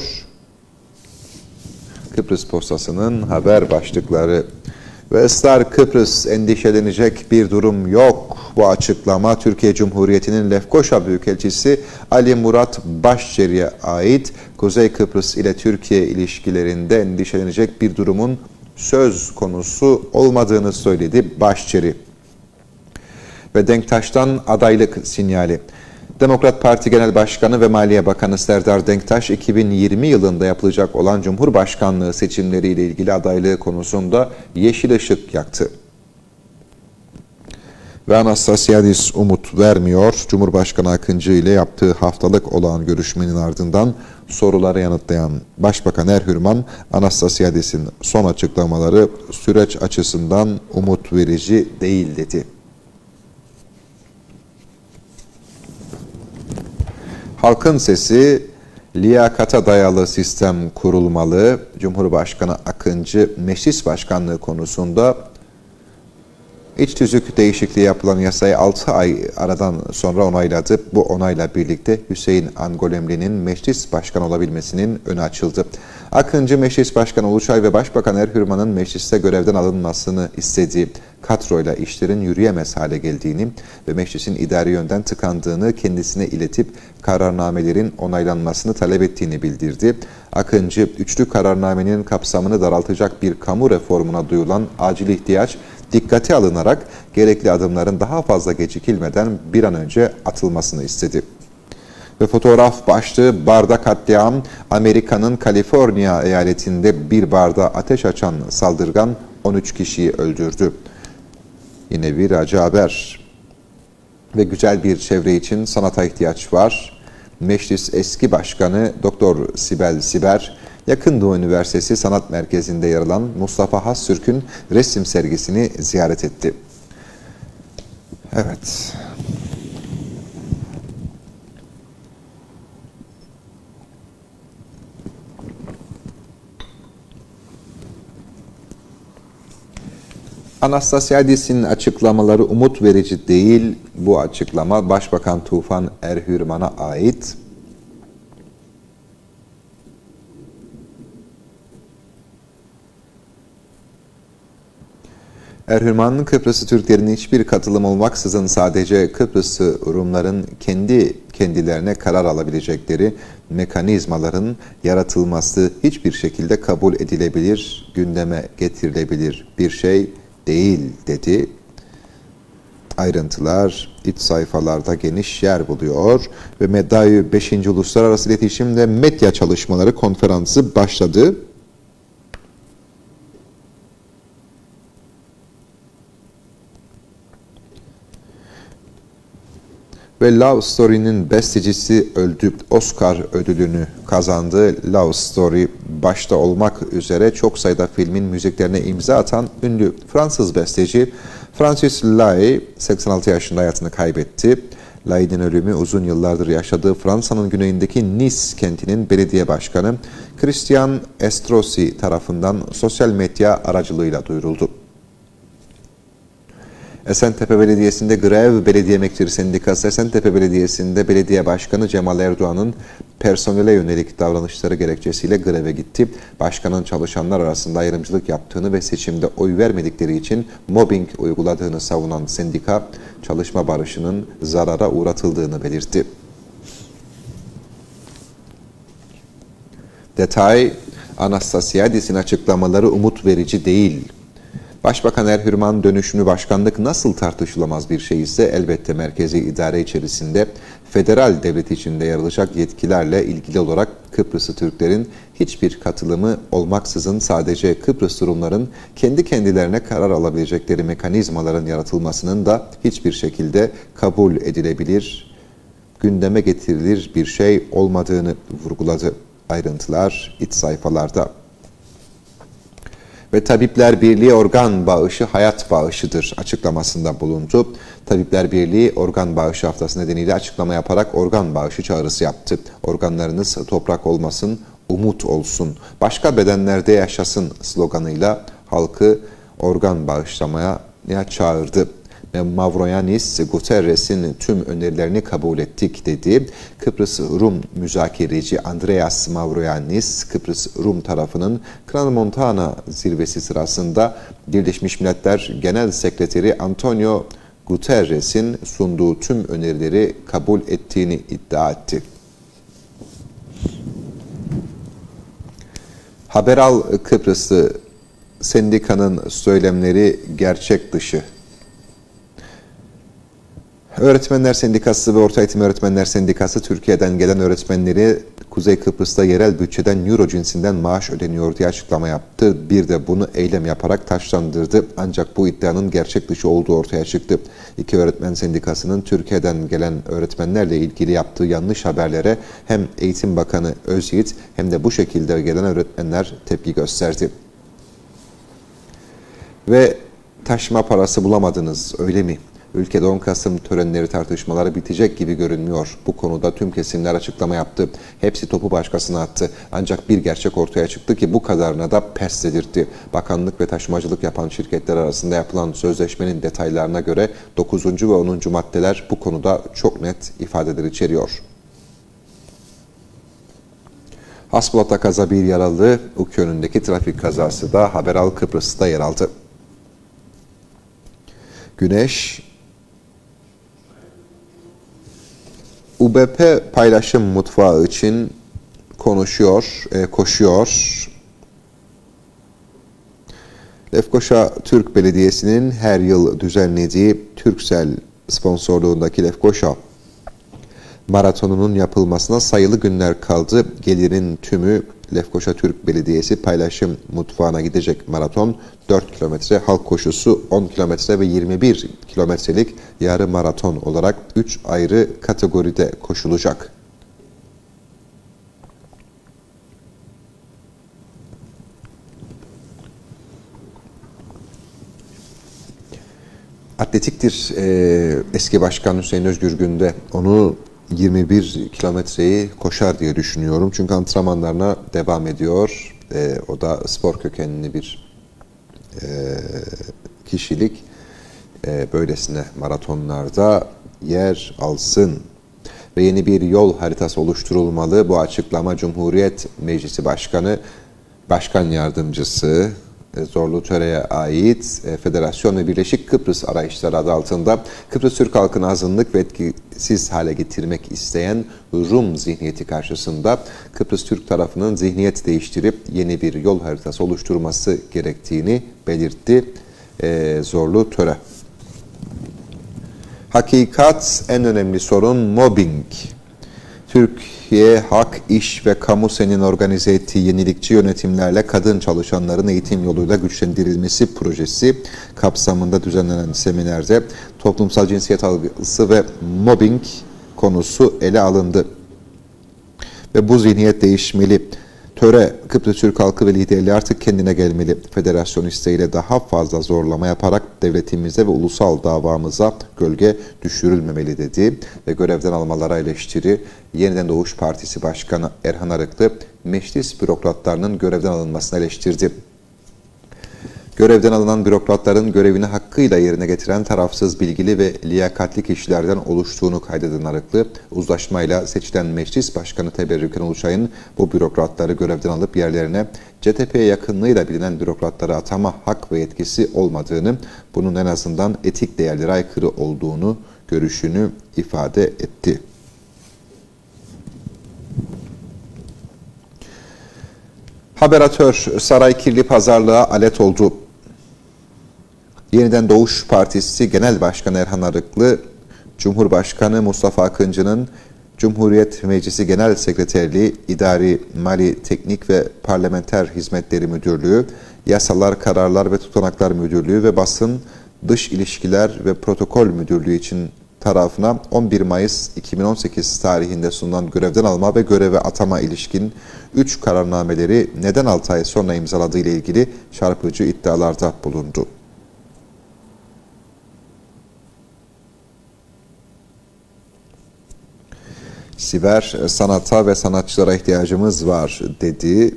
Kıbrıs Postası'nın haber başlıkları. Ve Star Kıbrıs, endişelenecek bir durum yok. Bu açıklama Türkiye Cumhuriyeti'nin Lefkoşa Büyükelçisi Ali Murat Başçeri'ye ait. Kuzey Kıbrıs ile Türkiye ilişkilerinde endişelenecek bir durumun söz konusu olmadığını söyledi Başçeri. Ve Denktaş'tan adaylık sinyali. Demokrat Parti Genel Başkanı ve Maliye Bakanı Serdar Denktaş, 2020 yılında yapılacak olan Cumhurbaşkanlığı seçimleriyle ilgili adaylığı konusunda yeşil ışık yaktı. Ve Anastasiadis umut vermiyor. Cumhurbaşkanı Akıncı ile yaptığı haftalık olağan görüşmenin ardından soruları yanıtlayan Başbakan Erhürman, Anastasiadis'in son açıklamaları süreç açısından umut verici değil dedi. Halkın sesi, liyakata dayalı sistem kurulmalı. Cumhurbaşkanı Akıncı meclis başkanlığı konusunda iç tüzük değişikliği yapılan yasayı 6 ay aradan sonra onayladı. Bu onayla birlikte Hüseyin Angolemli'nin meclis başkanı olabilmesinin önü açıldı. Akıncı, Meclis Başkanı Uluçay ve Başbakan Erhürman'ın mecliste görevden alınmasını istediği kadroyla işlerin yürüyemez hale geldiğini ve meclisin idari yönden tıkandığını kendisine iletip kararnamelerin onaylanmasını talep ettiğini bildirdi. Akıncı, üçlü kararnamenin kapsamını daraltacak bir kamu reformuna duyulan acil ihtiyaç dikkate alınarak gerekli adımların daha fazla gecikilmeden bir an önce atılmasını istedi. Ve fotoğraf başlığı, barda katliam, Amerika'nın Kaliforniya eyaletinde bir barda ateş açan saldırgan 13 kişiyi öldürdü. Yine bir acı haber. Ve güzel bir çevre için sanata ihtiyaç var. Meclis eski başkanı Doktor Sibel Siber, Yakın Doğu Üniversitesi Sanat Merkezi'nde yer alan Mustafa Hassürk'ün resim sergisini ziyaret etti. Evet. Anastasiadis'in açıklamaları umut verici değil. Bu açıklama Başbakan Tufan Erhürman'a ait. Erhürman, Kıbrıs'ı Türklerin hiçbir katılım olmaksızın sadece Kıbrıs'ı Rumların kendilerine karar alabilecekleri mekanizmaların yaratılması hiçbir şekilde kabul edilebilir, gündeme getirilebilir bir şey değil dedi. Ayrıntılar iç sayfalarda geniş yer buluyor ve MEDDAÜ 5. Uluslararası İletişim ve Medya Çalışmaları Konferansı başladı. Ve Love Story'nin bestecisi öldü. Oscar ödülünü kazandı. Love Story başta olmak üzere çok sayıda filmin müziklerine imza atan ünlü Fransız besteci Francis Lai 86 yaşında hayatını kaybetti. Lai'nin ölümü uzun yıllardır yaşadığı Fransa'nın güneyindeki Nice kentinin belediye başkanı Christian Estrosi tarafından sosyal medya aracılığıyla duyuruldu. Esentepe Belediyesi'nde grev Belediye Emekçileri Sendikası Esentepe Belediyesi'nde belediye başkanı Cemal Erdoğan'ın personele yönelik davranışları gerekçesiyle greve gitti. Başkanın çalışanlar arasında ayrımcılık yaptığını ve seçimde oy vermedikleri için mobbing uyguladığını savunan sendika, çalışma barışının zarara uğratıldığını belirtti. Detay, Anastasiadis'in açıklamaları umut verici değil. Başbakan Erhürman dönüşümlü başkanlık nasıl tartışılamaz bir şey ise elbette merkezi idare içerisinde federal devlet içinde yer alacak yetkilerle ilgili olarak Kıbrıslı Türklerin hiçbir katılımı olmaksızın sadece Kıbrıs Rumların kendi kendilerine karar alabilecekleri mekanizmaların yaratılmasının da hiçbir şekilde kabul edilebilir, gündeme getirilir bir şey olmadığını vurguladı. Ayrıntılar iç sayfalarda. Ve Tabipler Birliği organ bağışı hayat bağışıdır açıklamasında bulundu. Tabipler Birliği organ bağışı haftası nedeniyle açıklama yaparak organ bağışı çağrısı yaptı. Organlarınız toprak olmasın, umut olsun, başka bedenlerde yaşasın sloganıyla halkı organ bağışlamaya çağırdı. Mavroyanis, Guterres'in tüm önerilerini kabul ettik dedi. Kıbrıs Rum müzakereci Andreas Mavroyanis, Kıbrıs Rum tarafının Crans-Montana zirvesi sırasında Birleşmiş Milletler Genel Sekreteri Antonio Guterres'in sunduğu tüm önerileri kabul ettiğini iddia etti. Haberal Kıbrıslı sendikanın söylemleri gerçek dışı. Öğretmenler Sendikası ve Orta Eğitim Öğretmenler Sendikası Türkiye'den gelen öğretmenleri Kuzey Kıbrıs'ta yerel bütçeden euro cinsinden maaş ödeniyor diye açıklama yaptı. Bir de bunu eylem yaparak taşlandırdı. Ancak bu iddianın gerçek dışı olduğu ortaya çıktı. İki öğretmen sendikasının Türkiye'den gelen öğretmenlerle ilgili yaptığı yanlış haberlere hem Eğitim Bakanı Özyiğit hem de bu şekilde gelen öğretmenler tepki gösterdi. Ve taşıma parası bulamadınız öyle mi? Ülkede 10 Kasım törenleri tartışmaları bitecek gibi görünmüyor. Bu konuda tüm kesimler açıklama yaptı. Hepsi topu başkasına attı. Ancak bir gerçek ortaya çıktı ki bu kadarına da pes dedirtti. Bakanlık ve taşımacılık yapan şirketler arasında yapılan sözleşmenin detaylarına göre 9. ve 10. maddeler bu konuda çok net ifadeler içeriyor. Hasbulat'ta kaza bir yaralı, UK yönündeki trafik kazası da Haberal Kıbrıs'ta yer aldı. Güneş, UBP paylaşım mutfağı için koşuyor. Lefkoşa Türk Belediyesi'nin her yıl düzenlediği Turkcell sponsorluğundaki Lefkoşa maratonunun yapılmasına sayılı günler kaldı. Gelirin tümü Lefkoşa Türk Belediyesi paylaşım mutfağına gidecek. Maraton 4 kilometre, halk koşusu 10 kilometre ve 21 kilometrelik yarı maraton olarak 3 ayrı kategoride koşulacak. Atletiktir eski başkan Hüseyin Özgürgün de onu 21 kilometreyi koşar diye düşünüyorum. Çünkü antrenmanlarına devam ediyor. O da spor kökenli bir kişilik. Böylesine maratonlarda yer alsın. Ve yeni bir yol haritası oluşturulmalı. Bu açıklama Cumhuriyet Meclisi Başkanı, Başkan Yardımcısı Zorlu Töre'ye ait Federasyon ve Birleşik Kıbrıs Arayışları adı altında Kıbrıs Türk halkını azınlık ve etkisiz hale getirmek isteyen Rum zihniyeti karşısında Kıbrıs Türk tarafının zihniyet değiştirip yeni bir yol haritası oluşturması gerektiğini belirtti Zorlu Töre. Hakikat, en önemli sorun mobbing. Türkiye Hak, İş ve Kamu Sen'in organize ettiği yenilikçi yönetimlerle kadın çalışanların eğitim yoluyla güçlendirilmesi projesi kapsamında düzenlenen seminerde toplumsal cinsiyet algısı ve mobbing konusu ele alındı. Ve bu zihniyet değişmeli. Töre, Kıbrıs Türk halkı ve liderliği artık kendine gelmeli. Federasyon isteğiyle daha fazla zorlama yaparak devletimize ve ulusal davamıza gölge düşürülmemeli dedi. Ve görevden almalara eleştiri, Yeniden Doğuş Partisi Başkanı Erhan Arıklı, meclis bürokratlarının görevden alınmasını eleştirdi. Görevden alınan bürokratların görevini hakkıyla yerine getiren tarafsız, bilgili ve liyakatli kişilerden oluştuğunu kaydeden Arıklı, uzlaşmayla seçilen Meclis Başkanı Teberrüken Uluçay'ın bu bürokratları görevden alıp yerlerine CTP'ye yakınlığıyla bilinen bürokratları atama hak ve yetkisi olmadığını, bunun en azından etik değerlere aykırı olduğunu görüşünü ifade etti. Haberatör, saray kirli pazarlığa alet oldu. Yeniden Doğuş Partisi Genel Başkanı Erhan Arıklı, Cumhurbaşkanı Mustafa Akıncı'nın Cumhuriyet Meclisi Genel Sekreterliği, İdari, Mali, Teknik ve Parlamenter Hizmetleri Müdürlüğü, Yasalar, Kararlar ve Tutanaklar Müdürlüğü ve Basın, Dış İlişkiler ve Protokol Müdürlüğü için tarafına 11 Mayıs 2018 tarihinde sunulan görevden alma ve göreve atama ilişkin 3 kararnameleri neden 6 ay sonra imzaladığı ile ilgili çarpıcı iddialarda bulundu. Siber sanata ve sanatçılara ihtiyacımız var dedi.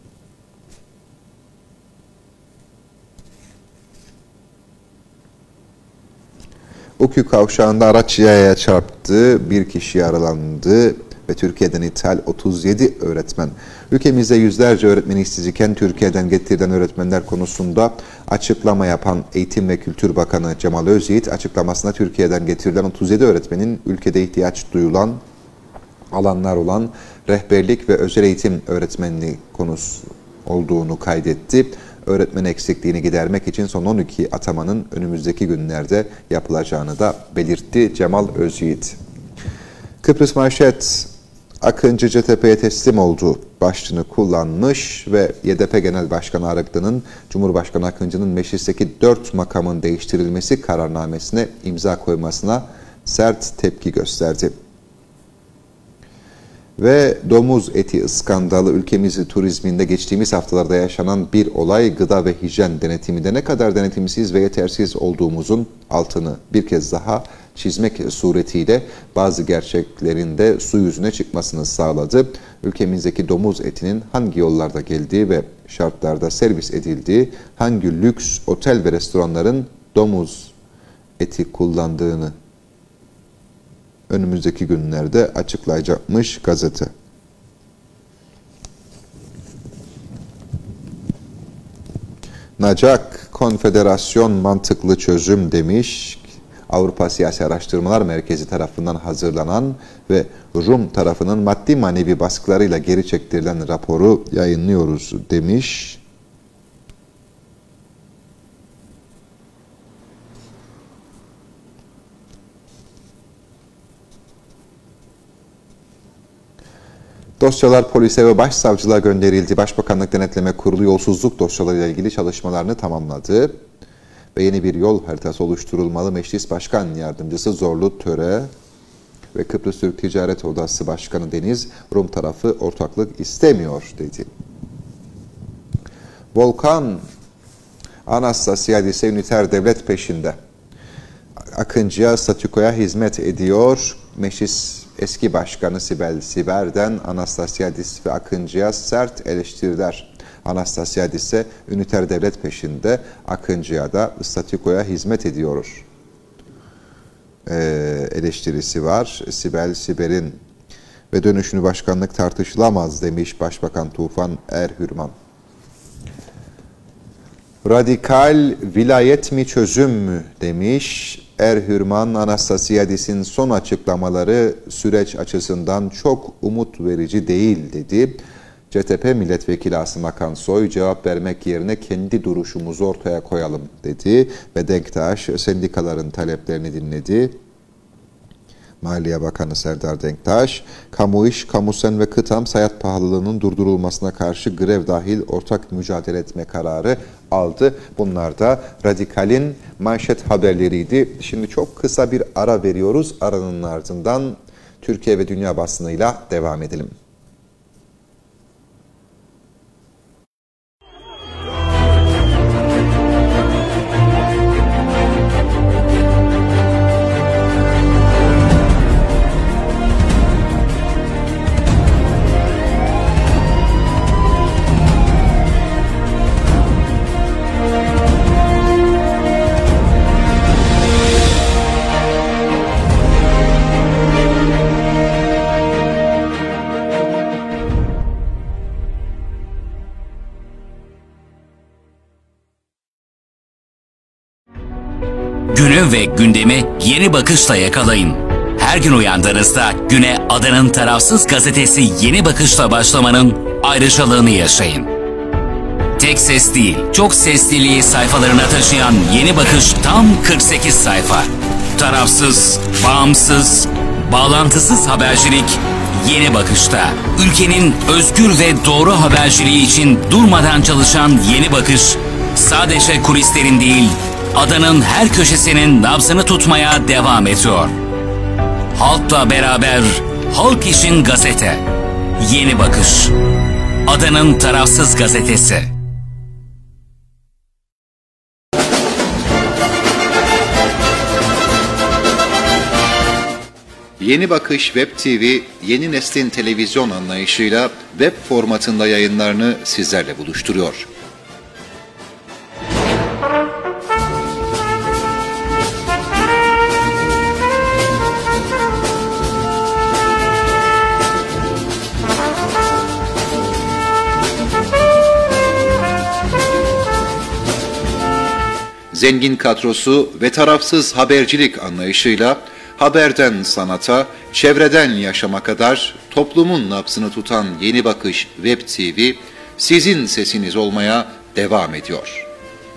Ukü kavşağında araç yayaya çarptı, bir kişi yaralandı ve Türkiye'den ithal 37 öğretmen. Ülkemizde yüzlerce öğretmen işsizken Türkiye'den getirilen öğretmenler konusunda açıklama yapan Eğitim ve Kültür Bakanı Cemal Özyiğit açıklamasında Türkiye'den getirilen 37 öğretmenin ülkede ihtiyaç duyulan alanlar olan rehberlik ve özel eğitim öğretmenliği konusu olduğunu kaydetti. Öğretmen eksikliğini gidermek için son 12 atamanın önümüzdeki günlerde yapılacağını da belirtti Cemal Özyiğit. Kıbrıs Manşet, Akıncı CTP'ye teslim oldu başlığını kullanmış ve YDP Genel Başkanı Arıklı'nın Cumhurbaşkanı Akıncı'nın meclisteki 4 makamın değiştirilmesi kararnamesine imza koymasına sert tepki gösterdi. Ve domuz eti skandalı ülkemizi turizminde geçtiğimiz haftalarda yaşanan bir olay, gıda ve hijyen denetiminde ne kadar denetimsiz ve yetersiz olduğumuzun altını bir kez daha çizmek suretiyle bazı gerçeklerin de su yüzüne çıkmasını sağladı. Ülkemizdeki domuz etinin hangi yollarda geldiği ve şartlarda servis edildiği, hangi lüks otel ve restoranların domuz eti kullandığını önümüzdeki günlerde açıklayacakmış gazete. Nacak, konfederasyon mantıklı çözüm demiş. Avrupa Siyasi Araştırmalar Merkezi tarafından hazırlanan ve Rum tarafının maddi manevi baskılarıyla geri çektirilen raporu yayınlıyoruz demiş. Dosyalar polise ve başsavcılığa gönderildi. Başbakanlık Denetleme Kurulu yolsuzluk dosyalarıyla ilgili çalışmalarını tamamladı. Ve yeni bir yol haritası oluşturulmalı. Meclis Başkan Yardımcısı Zorlu Töre ve Kıbrıs Türk Ticaret Odası Başkanı Deniz, Rum tarafı ortaklık istemiyor dedi. Volkan, Anastasiadis'e üniter devlet peşinde. Akıncı'ya, statükoya hizmet ediyor. Meclis eski başkanı Sibel Siber'den Anastasiadis ve Akıncı'ya sert eleştiriler. Anastasiadis ise üniter devlet peşinde, Akıncı'ya da statükoya hizmet ediyor eleştirisi var. Sibel Siber'in ve dönüşünü başkanlık tartışılamaz demiş Başbakan Tufan Erhürman. Radikal vilayet mi çözüm mü demiş Erhürman. Anastasiadis'in son açıklamaları süreç açısından çok umut verici değil dedi. CTP Milletvekili Asım Akansoy cevap vermek yerine kendi duruşumuzu ortaya koyalım dedi ve Denktaş sendikaların taleplerini dinledi. Maliye Bakanı Serdar Denktaş, kamu iş, kamusen ve kıtam hayat pahalılığının durdurulmasına karşı grev dahil ortak mücadele etme kararı aldı. Bunlar da Radikal'in manşet haberleriydi. Şimdi çok kısa bir ara veriyoruz. Aranın ardından Türkiye ve dünya basınıyla devam edelim. Günü ve gündemi yeni bakışla yakalayın. Her gün uyandığınızda güne adanın tarafsız gazetesi Yeni Bakış'la başlamanın ayrıcalığını yaşayın. Tek ses değil, çok sesliliği sayfalarına taşıyan Yeni Bakış tam 48 sayfa. Tarafsız, bağımsız, bağlantısız habercilik Yeni Bakış'ta. Ülkenin özgür ve doğru haberciliği için durmadan çalışan Yeni Bakış, sadece kulislerin değil, adanın her köşesinin nabzını tutmaya devam ediyor. Halkla beraber, halk için gazete. Yeni Bakış. Adanın tarafsız gazetesi. Yeni Bakış Web TV, yeni neslin televizyon anlayışıyla web formatında yayınlarını sizlerle buluşturuyor. Zengin kadrosu ve tarafsız habercilik anlayışıyla haberden sanata, çevreden yaşama kadar toplumun nabzını tutan Yeni Bakış Web TV sizin sesiniz olmaya devam ediyor.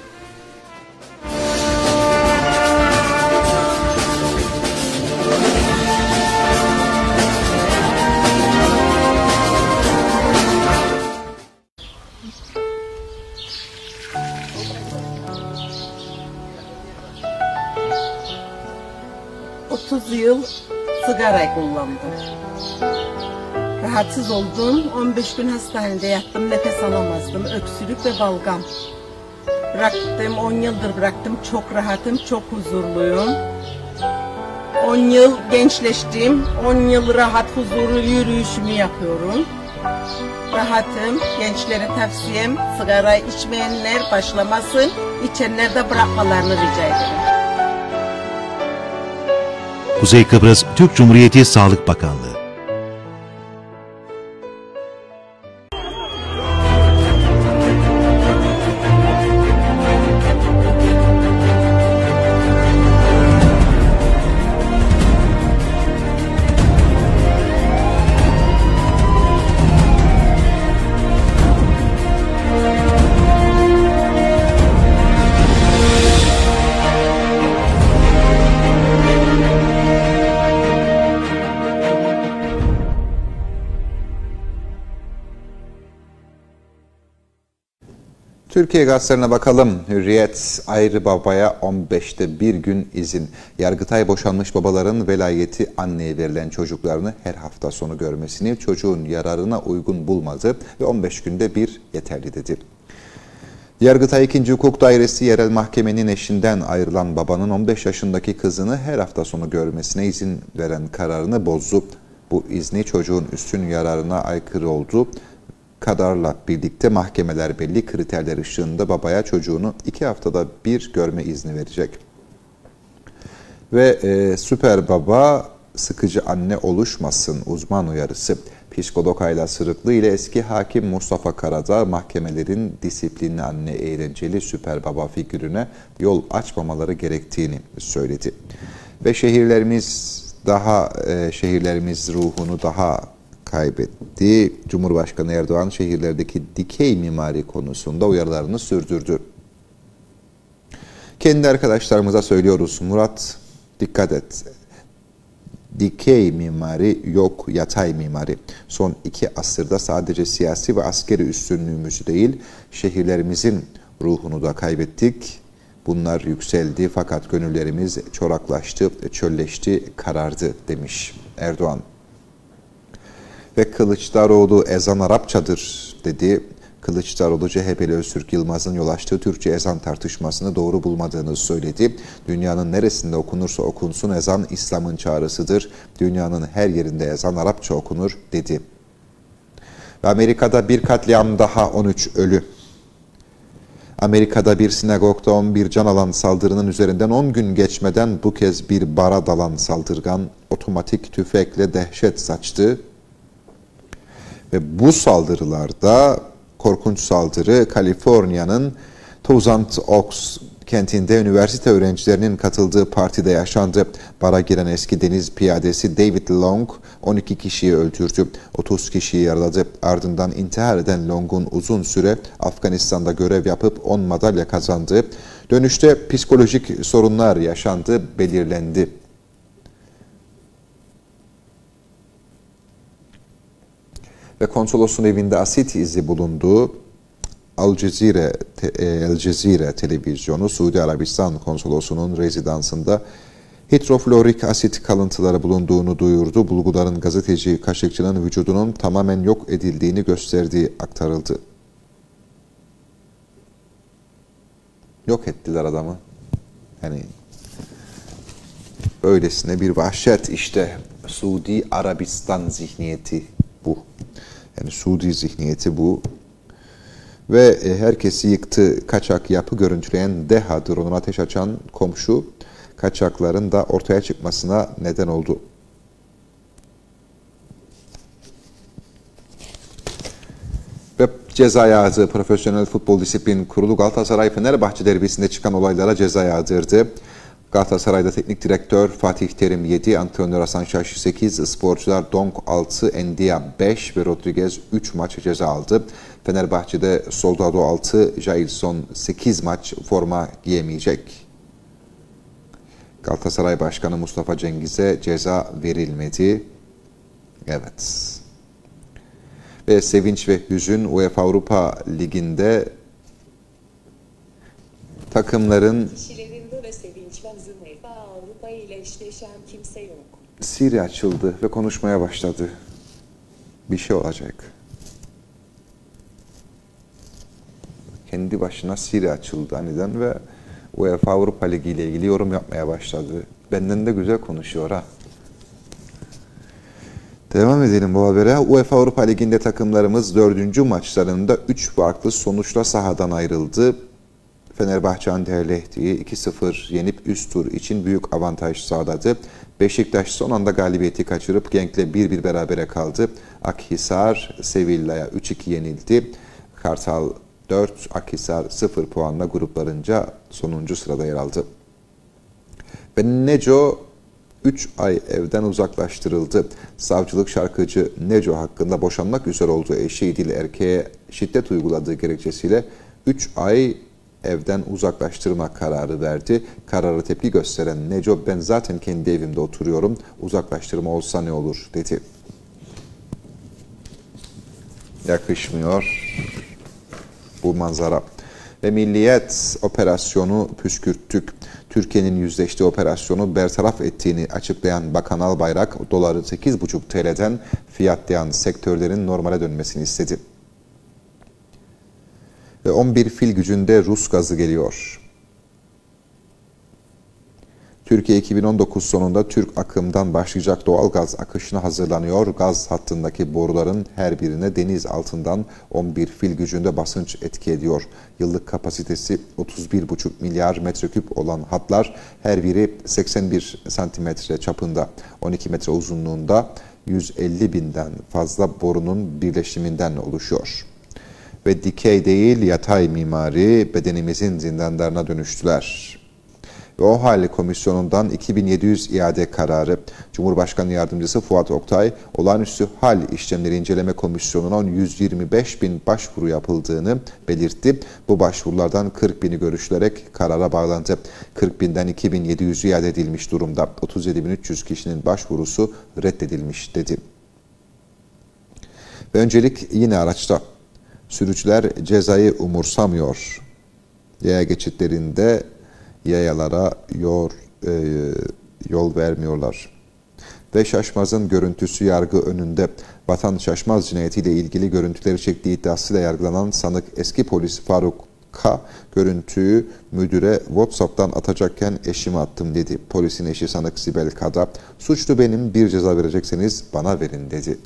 Yıl sigara kullandım. Rahatsız oldum. 15 gün hastanede yattım. Nefes alamazdım. Öksürük ve balgam. Bıraktım. 10 yıldır bıraktım. Çok rahatım. Çok huzurluyum. 10 yıl gençleştim. 10 yıl rahat, huzurlu yürüyüşümü yapıyorum. Rahatım. Gençlere tavsiyem sigara içmeyenler başlamasın. İçenler de bırakmalarını rica ederim. Kuzey Kıbrıs Türk Cumhuriyeti Sağlık Bakanlığı. Türkiye gazetelerine bakalım. Hürriyet, ayrı babaya 15'te bir gün izin. Yargıtay boşanmış babaların velayeti anneye verilen çocuklarını her hafta sonu görmesini çocuğun yararına uygun bulmadı ve 15 günde bir yeterli dedi. Yargıtay 2. Hukuk Dairesi yerel mahkemenin eşinden ayrılan babanın 15 yaşındaki kızını her hafta sonu görmesine izin veren kararını bozdu. Bu izni çocuğun üstün yararına aykırı oldu. Kararla birlikte mahkemeler belli kriterler ışığında babaya çocuğunu 2 haftada bir görme izni verecek. Ve süper baba sıkıcı anne oluşmasın uzman uyarısı. Psikolog Ayla Sırıklı ile eski hakim Mustafa Karadağ mahkemelerin disiplinli anne eğlenceli süper baba figürüne yol açmamaları gerektiğini söyledi. Ve şehirlerimiz ruhunu daha kaybetti. Cumhurbaşkanı Erdoğan şehirlerdeki dikey mimari konusunda uyarılarını sürdürdü. Kendi arkadaşlarımıza söylüyoruz. Murat, dikkat et. Dikey mimari yok, yatay mimari. Son 2 asırda sadece siyasi ve askeri üstünlüğümüzü değil, şehirlerimizin ruhunu da kaybettik. Bunlar yükseldi fakat gönüllerimiz çoraklaştı, çölleşti, karardı demiş Erdoğan. Ve Kılıçdaroğlu ezan Arapçadır dedi. Kılıçdaroğlu CHP'li Öztürk Yılmaz'ın yol açtığı Türkçe ezan tartışmasını doğru bulmadığını söyledi. Dünyanın neresinde okunursa okunsun ezan İslam'ın çağrısıdır. Dünyanın her yerinde ezan Arapça okunur dedi. Ve Amerika'da bir katliam daha, 13 ölü. Amerika'da bir sinagogda 11 can alan saldırının üzerinden 10 gün geçmeden bu kez bir bara dalan saldırgan otomatik tüfekle dehşet saçtı. Ve bu saldırılarda korkunç saldırı Kaliforniya'nın Thousand Oaks kentinde üniversite öğrencilerinin katıldığı partide yaşandı. Bara giren eski deniz piyadesi David Long 12 kişiyi öldürdü, 30 kişiyi yaraladı. Ardından intihar eden Long'un uzun süre Afganistan'da görev yapıp 10 madalya kazandığı, dönüşte psikolojik sorunlar yaşandığı belirlendi. Ve konsolosun evinde asit izi bulunduğu El Cezire televizyonu Suudi Arabistan konsolosunun rezidansında hidroflorik asit kalıntıları bulunduğunu duyurdu. Bulguların gazeteci Kaşıkçı'nın vücudunun tamamen yok edildiğini gösterdiği aktarıldı. Yok ettiler adamı. Yani böylesine bir vahşet işte. Suudi Arabistan zihniyeti bu. Yani Suudi zihniyeti bu. Ve herkesi yıktı. Kaçak yapı görüntüleyen DEHA drone'una ateş açan komşu kaçakların da ortaya çıkmasına neden oldu. Ve ceza yağdı. Profesyonel Futbol Disiplin Kurulu Galatasaray-Fenerbahçe derbisinde çıkan olaylara ceza yağdırdı. Galatasaray'da teknik direktör Fatih Terim 7, antrenör Hasan Şaş 8, sporcular Donk 6, Endia 5 ve Rodriguez 3 maç ceza aldı. Fenerbahçe'de Soldado 6, Jailson 8 maç forma giyemeyecek. Galatasaray Başkanı Mustafa Cengiz'e ceza verilmedi. Evet. Ve sevinç ve hüzün UEFA Avrupa Ligi'nde takımların ve sevinç ve hüzün UEFA Avrupa ile eşleşen kimse yok. Siri açıldı ve konuşmaya başladı. Bir şey olacak. Kendi başına Siri açıldı aniden ve UEFA Avrupa Ligi ile ilgili yorum yapmaya başladı. Benden de güzel konuşuyor ha. Devam edelim bu habere. UEFA Avrupa Ligi'nde takımlarımız 4. maçlarında 3 farklı sonuçla sahadan ayrıldı. Fenerbahçe Anderlecht'i 2-0 yenip üst tur için büyük avantaj sağladı. Beşiktaş son anda galibiyeti kaçırıp Genk'le 1-1 berabere kaldı. Akhisar Sevilla'ya 3-2 yenildi. Kartal 4, Akhisar 0 puanla gruplarınca sonuncu sırada yer aldı. Ve Neco 3 ay evden uzaklaştırıldı. Savcılık şarkıcı Neco hakkında boşanmak üzere olduğu eşi İdil erkeğe şiddet uyguladığı gerekçesiyle 3 ay evden uzaklaştırma kararı verdi. Karara tepki gösteren Neco, ben zaten kendi evimde oturuyorum, uzaklaştırma olsa ne olur dedi. Yakışmıyor bu manzara. Ve Milliyet operasyonu püskürttük. Türkiye'nin yüzleştiği operasyonu bertaraf ettiğini açıklayan Bakan Albayrak, doları 8,5 TL'den fiyatlayan sektörlerin normale dönmesini istedi. Ve 11 fil gücünde Rus gazı geliyor. Türkiye 2019 sonunda Türk akımdan başlayacak doğal gaz akışına hazırlanıyor. Gaz hattındaki boruların her birine deniz altından 11 fil gücünde basınç etki ediyor. Yıllık kapasitesi 31,5 milyar metreküp olan hatlar her biri 81 santimetre çapında, 12 metre uzunluğunda 150 binden fazla borunun birleşiminden oluşuyor. Ve dikey değil yatay mimari bedenimizin zindanlarına dönüştüler. Ve OHAL Komisyonu'ndan 2700 iade kararı. Cumhurbaşkanı Yardımcısı Fuat Oktay, olağanüstü hal işlemleri inceleme komisyonuna 125 bin başvuru yapıldığını belirtti. Bu başvurulardan 40 bini görüşülerek karara bağlandı. 40 binden 2700 iade edilmiş durumda. 37.300 kişinin başvurusu reddedilmiş dedi. Ve öncelik yine araçta. Sürücüler cezayı umursamıyor. Yaya geçitlerinde yayalara yol vermiyorlar. ve Şaşmaz'ın görüntüsü yargı önünde. Vatan Şaşmaz cinayetiyle ilgili görüntüleri çektiği iddiasıyla yargılanan sanık eski polis Faruk K. görüntüyü müdüre WhatsApp'tan atacakken eşime attım dedi. Polisin eşi sanık Sibel K. da suçlu benim, bir ceza verecekseniz bana verin dedi.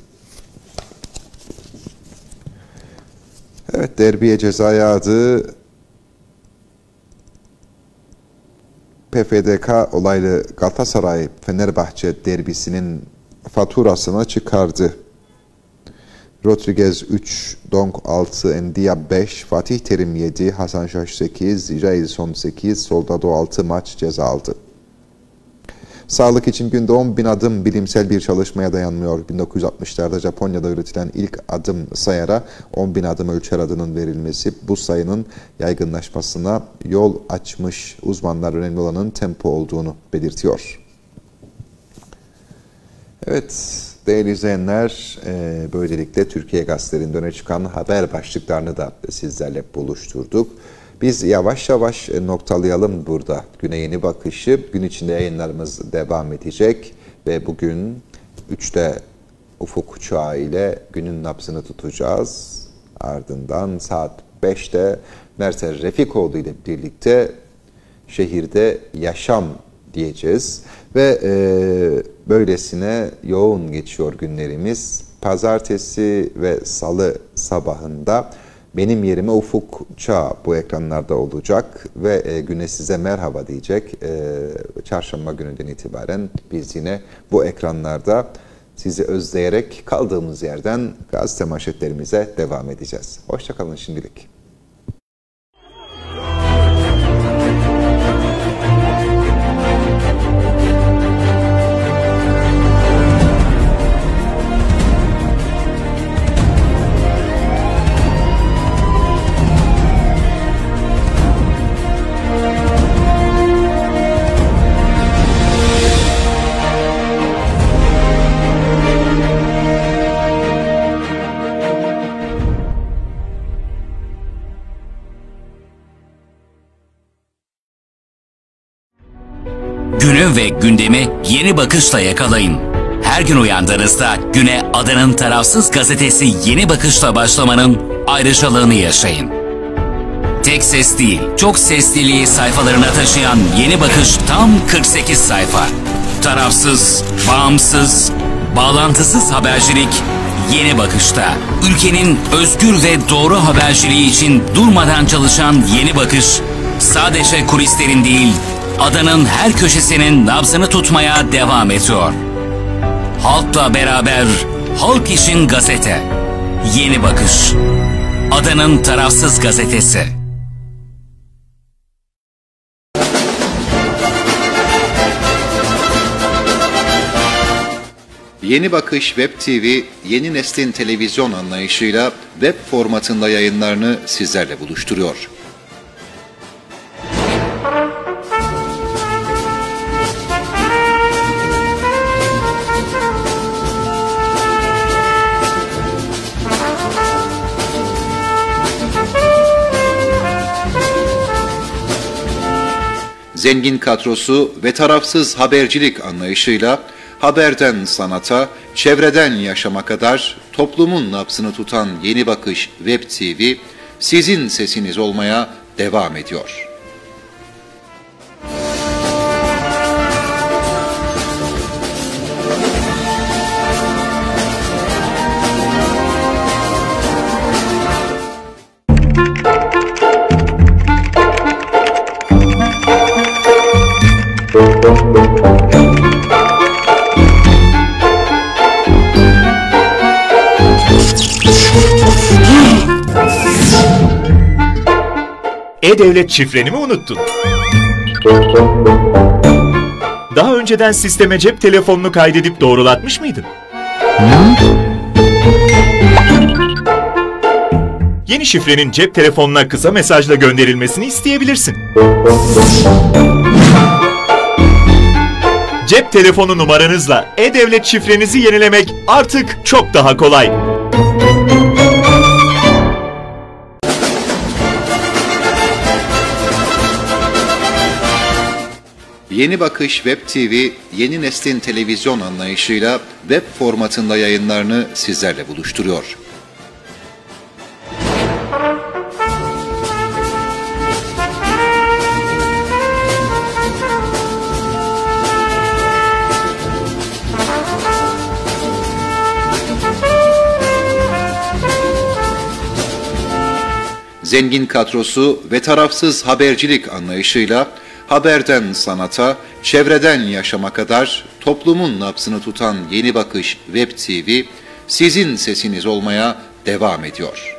Evet, derbiye ceza yağdı. PFDK olaylı Galatasaray-Fenerbahçe derbisinin faturasını çıkardı. Rodriguez 3, Donk 6, Endia 5, Fatih Terim 7, Hasan Şaş 8, Jailson 8, Soldado 6 maç ceza aldı. Sağlık için günde 10.000 adım bilimsel bir çalışmaya dayanmıyor. 1960'larda Japonya'da üretilen ilk adım sayara 10.000 adım ölçer adının verilmesi bu sayının yaygınlaşmasına yol açmış. Uzmanlar önemli olanın tempo olduğunu belirtiyor. Evet, değerli izleyenler, böylelikle Türkiye gazetelerinde öne çıkan haber başlıklarını da sizlerle buluşturduk. Biz yavaş yavaş noktalayalım burada Güne Yeni Bakışı. Gün içinde yayınlarımız devam edecek ve bugün 3'te Ufuk Çağı ile günün nabzını tutacağız. Ardından saat 5'te Mertel Refikoğlu ile birlikte şehirde yaşam diyeceğiz. Ve böylesine yoğun geçiyor günlerimiz. Pazartesi ve salı sabahında benim yerime Ufuk Çağ bu ekranlarda olacak ve güne size merhaba diyecek. Çarşamba gününden itibaren biz yine bu ekranlarda sizi özleyerek kaldığımız yerden gazete manşetlerimize devam edeceğiz. Hoşça kalın şimdilik. Günü ve gündemi yeni bakışla yakalayın. Her gün uyandığınızda güne adanın tarafsız gazetesi Yeni Bakış'la başlamanın ayrıcalığını yaşayın. Tek ses değil, çok sesliliği sayfalarına taşıyan Yeni Bakış tam 48 sayfa. Tarafsız, bağımsız, bağlantısız habercilik Yeni Bakış'ta. Ülkenin özgür ve doğru haberciliği için durmadan çalışan Yeni Bakış, sadece kulislerin değil, adanın her köşesinin nabzını tutmaya devam ediyor. Halkla beraber, halk için gazete. Yeni Bakış. Adanın tarafsız gazetesi. Yeni Bakış Web TV, yeni neslin televizyon anlayışıyla web formatında yayınlarını sizlerle buluşturuyor. Zengin kadrosu ve tarafsız habercilik anlayışıyla haberden sanata, çevreden yaşama kadar toplumun nabzını tutan Yeni Bakış Web TV, sizin sesiniz olmaya devam ediyor. E-Devlet şifreni mi unuttun? Daha önceden sisteme cep telefonunu kaydedip doğrulatmış mıydın? Yeni şifrenin cep telefonuna kısa mesajla gönderilmesini isteyebilirsin. Cep telefonu numaranızla E-Devlet şifrenizi yenilemek artık çok daha kolay. Yeni Bakış Web TV, yeni neslin televizyon anlayışıyla web formatında yayınlarını sizlerle buluşturuyor. Zengin kadrosu ve tarafsız habercilik anlayışıyla haberden sanata, çevreden yaşama kadar toplumun nabzını tutan Yeni Bakış Web TV, sizin sesiniz olmaya devam ediyor.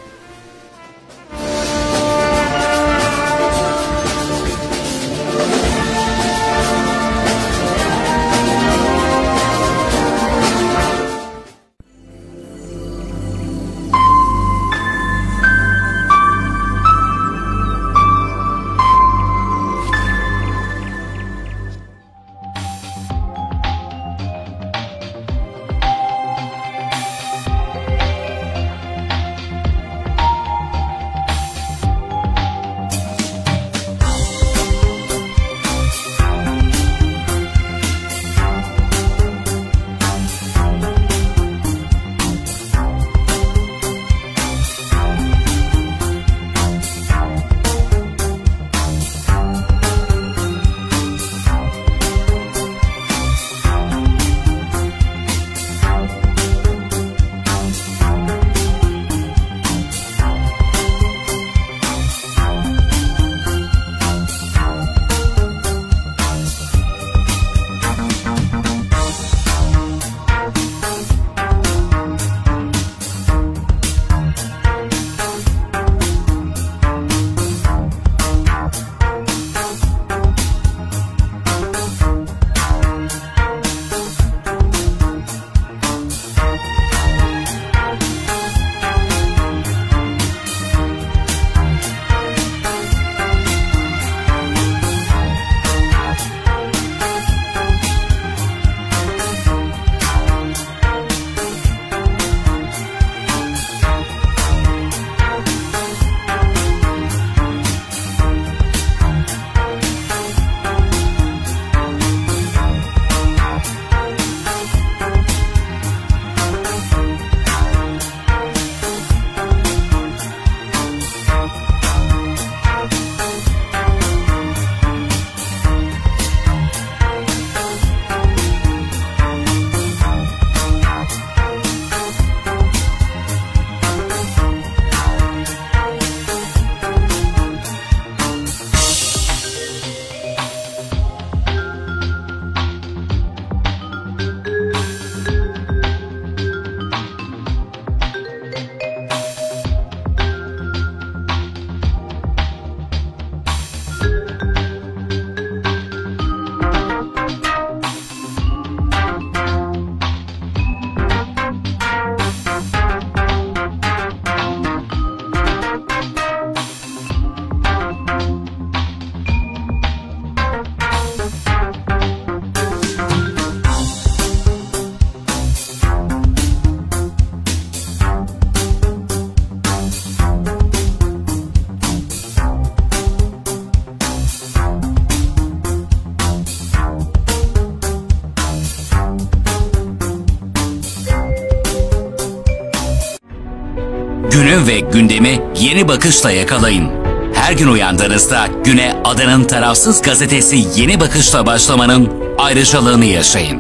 Günü ve gündemi yeni bakışla yakalayın. Her gün uyandığınızda güne adanın tarafsız gazetesi Yeni Bakış'la başlamanın ayrıcalığını yaşayın.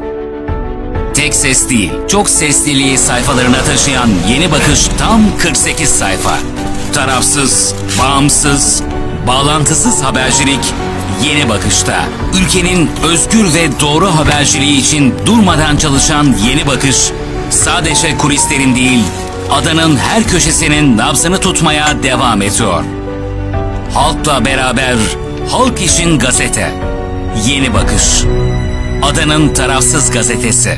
Tek ses değil, çok sesliliği sayfalarına taşıyan Yeni Bakış tam 48 sayfa. Tarafsız, bağımsız, bağlantısız habercilik Yeni Bakış'ta. Ülkenin özgür ve doğru haberciliği için durmadan çalışan Yeni Bakış, sadece kulislerin değil, adanın her köşesinin nabzını tutmaya devam ediyor. Halkla beraber, halk için gazete. Yeni Bakış. Adanın tarafsız gazetesi.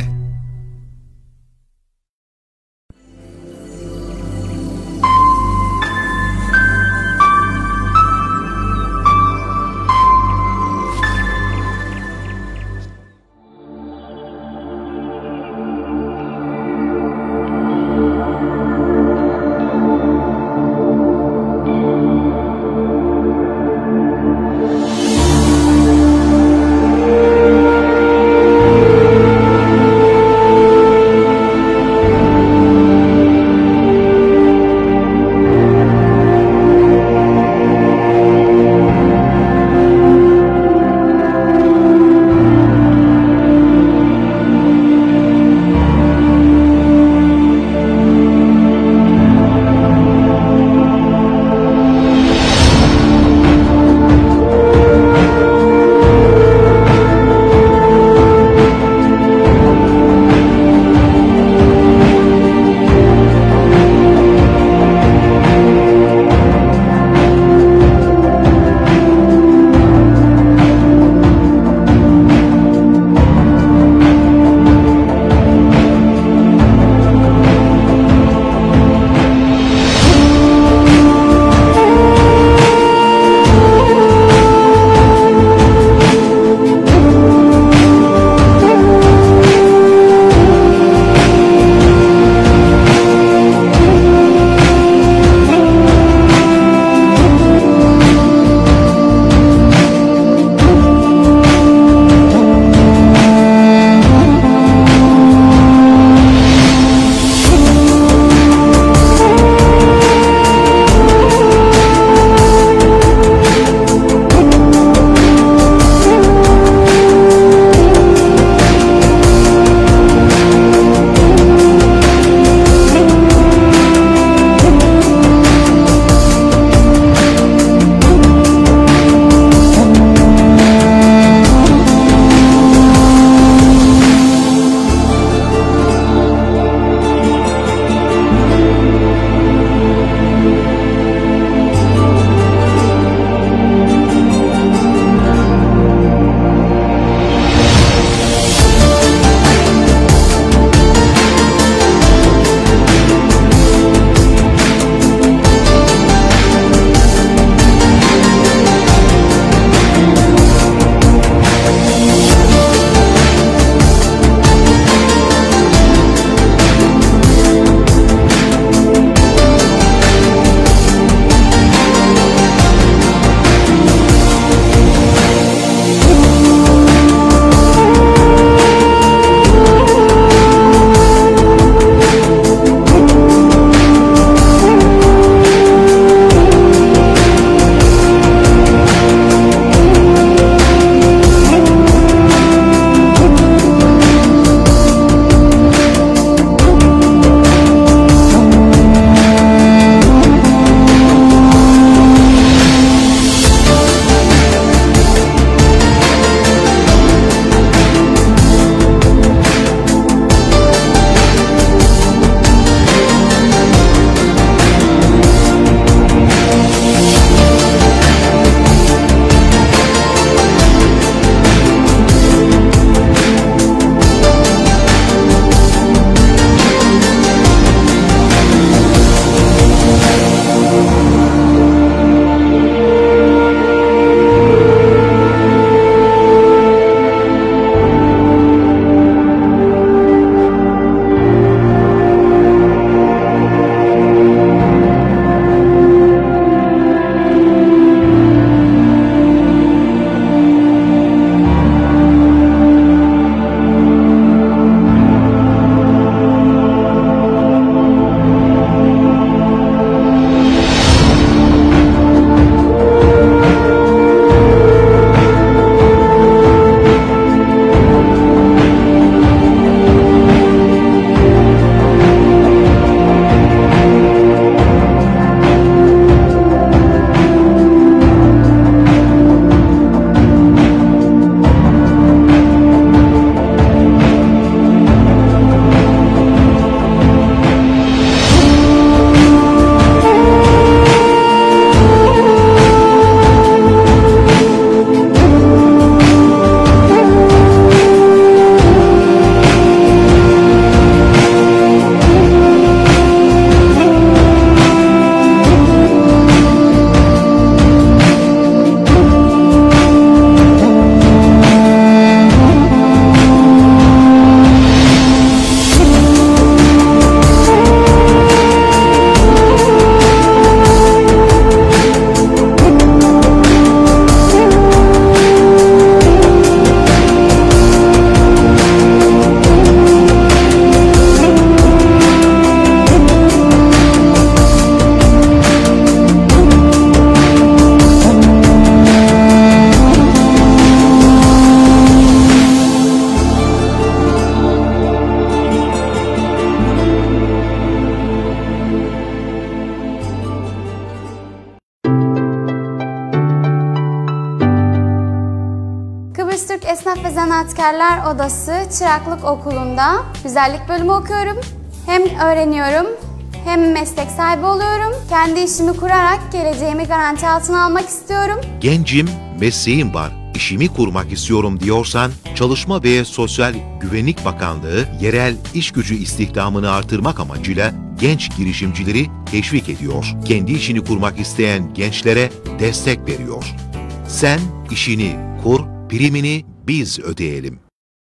Kıbrıs Türk Esnaf ve Zanaatkarlar Odası Çıraklık Okulu'nda güzellik bölümü okuyorum. Hem öğreniyorum hem meslek sahibi oluyorum. Kendi işimi kurarak geleceğimi garanti altına almak istiyorum. Gencim, mesleğim var, işimi kurmak istiyorum diyorsan, Çalışma ve Sosyal Güvenlik Bakanlığı yerel iş gücü istihdamını artırmak amacıyla genç girişimcileri teşvik ediyor. Kendi işini kurmak isteyen gençlere destek veriyor. Sen işini kur, primini biz ödeyelim.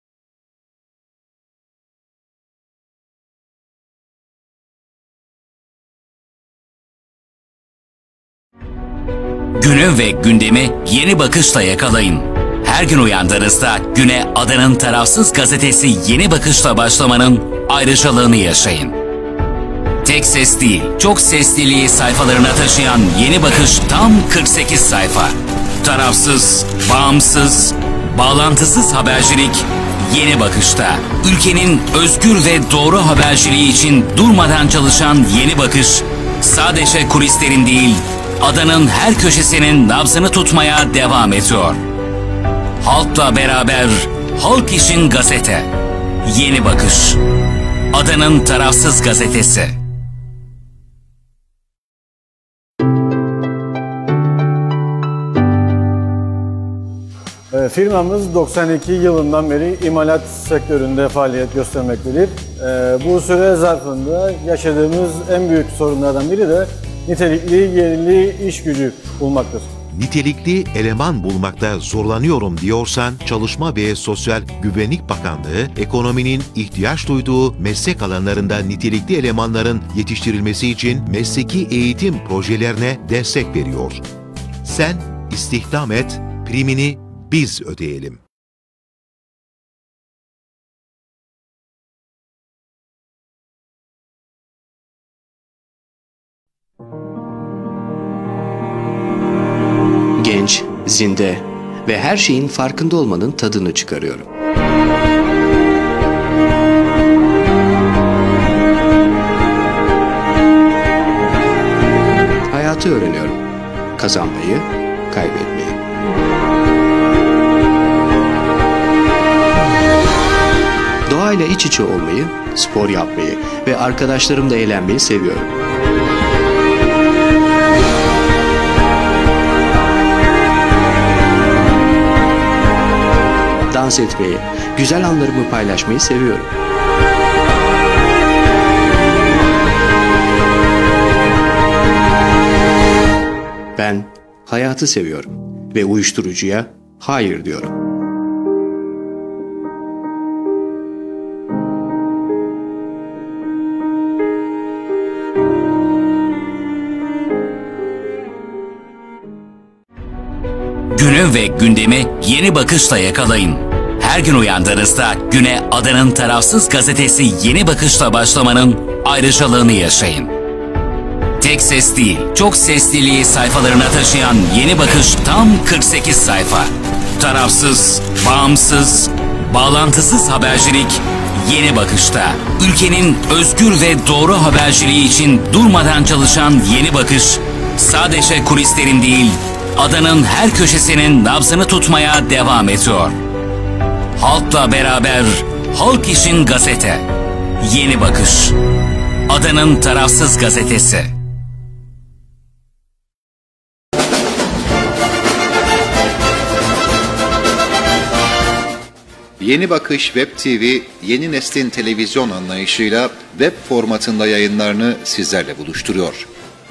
Günü ve gündemi yeni bakışla yakalayın. Her gün uyandığınızda güne adanın tarafsız gazetesi Yeni Bakış'la başlamanın ayrıcalığını yaşayın. Tek ses değil, çok sesliliği sayfalarına taşıyan Yeni Bakış tam 48 sayfa. Tarafsız, bağımsız, bağlantısız habercilik Yeni Bakış'ta. Ülkenin özgür ve doğru haberciliği için durmadan çalışan Yeni Bakış, sadece kulislerin değil, adanın her köşesinin nabzını tutmaya devam ediyor. Halkla beraber, halk için gazete. Yeni Bakış. Adanın tarafsız gazetesi. Firmamız 92 yılından beri imalat sektöründe faaliyet göstermektedir. Bu süre zarfında yaşadığımız en büyük sorunlardan biri de nitelikli, yerli iş gücü bulmaktır. Nitelikli eleman bulmakta zorlanıyorum diyorsan, Çalışma ve Sosyal Güvenlik Bakanlığı, ekonominin ihtiyaç duyduğu meslek alanlarında nitelikli elemanların yetiştirilmesi için mesleki eğitim projelerine destek veriyor. Sen istihdam et, primini biz ödeyelim. Genç, zinde ve her şeyin farkında olmanın tadını çıkarıyorum. Hayatı öğreniyorum. Kazanmayı, kaybetmeyi. Doğayla iç içe olmayı, spor yapmayı ve arkadaşlarımla eğlenmeyi seviyorum. Dans etmeyi, güzel anlarımı paylaşmayı seviyorum. Ben hayatı seviyorum ve uyuşturucuya hayır diyorum. Günü ve gündemi Yeni Bakış'la yakalayın. Her gün uyandığınızda güne adanın tarafsız gazetesi Yeni Bakış'la başlamanın ayrıcalığını yaşayın. Tek ses değil, çok sesliliği sayfalarına taşıyan Yeni Bakış tam 48 sayfa. Tarafsız, bağımsız, bağlantısız habercilik Yeni Bakış'ta. Ülkenin özgür ve doğru haberciliği için durmadan çalışan Yeni Bakış, sadece kulislerin değil, adanın her köşesinin nabzını tutmaya devam ediyor. Halkla beraber, halk için gazete. Yeni Bakış. Adanın tarafsız gazetesi. Yeni Bakış Web TV, yeni neslin televizyon anlayışıyla web formatında yayınlarını sizlerle buluşturuyor.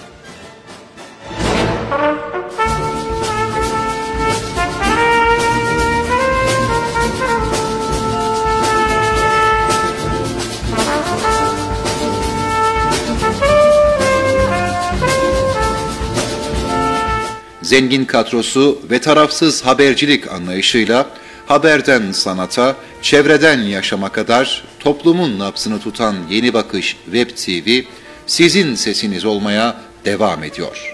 Zengin kadrosu ve tarafsız habercilik anlayışıyla haberden sanata, çevreden yaşama kadar toplumun nabzını tutan Yeni Bakış Web TV, sizin sesiniz olmaya devam ediyor.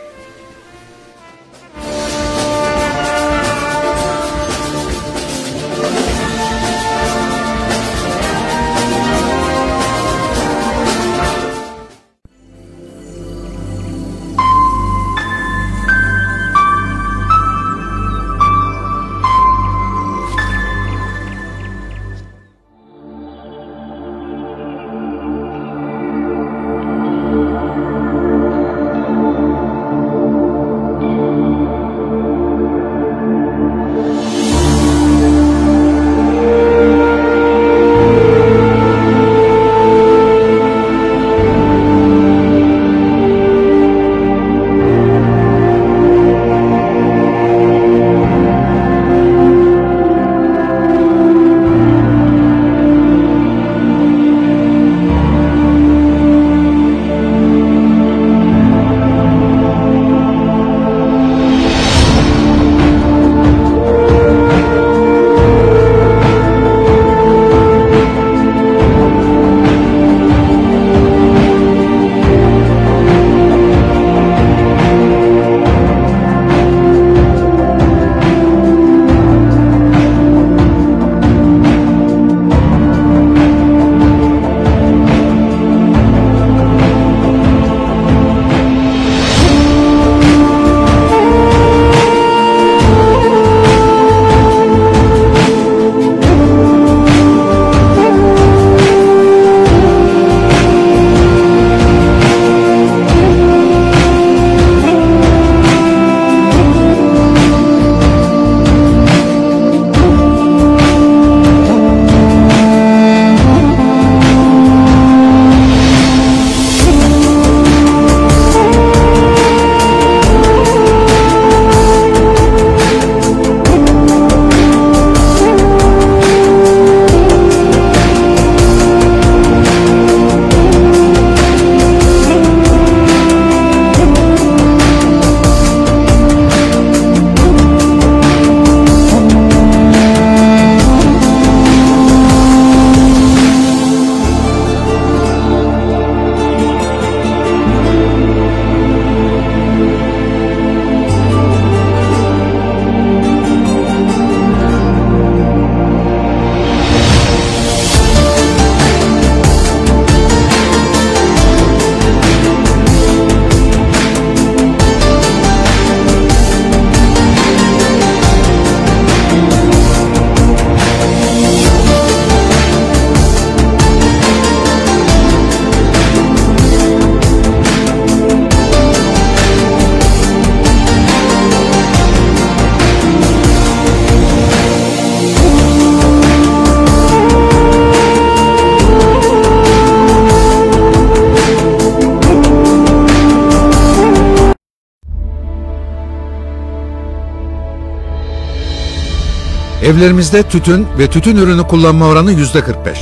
Evlerimizde tütün ve tütün ürünü kullanma oranı %45.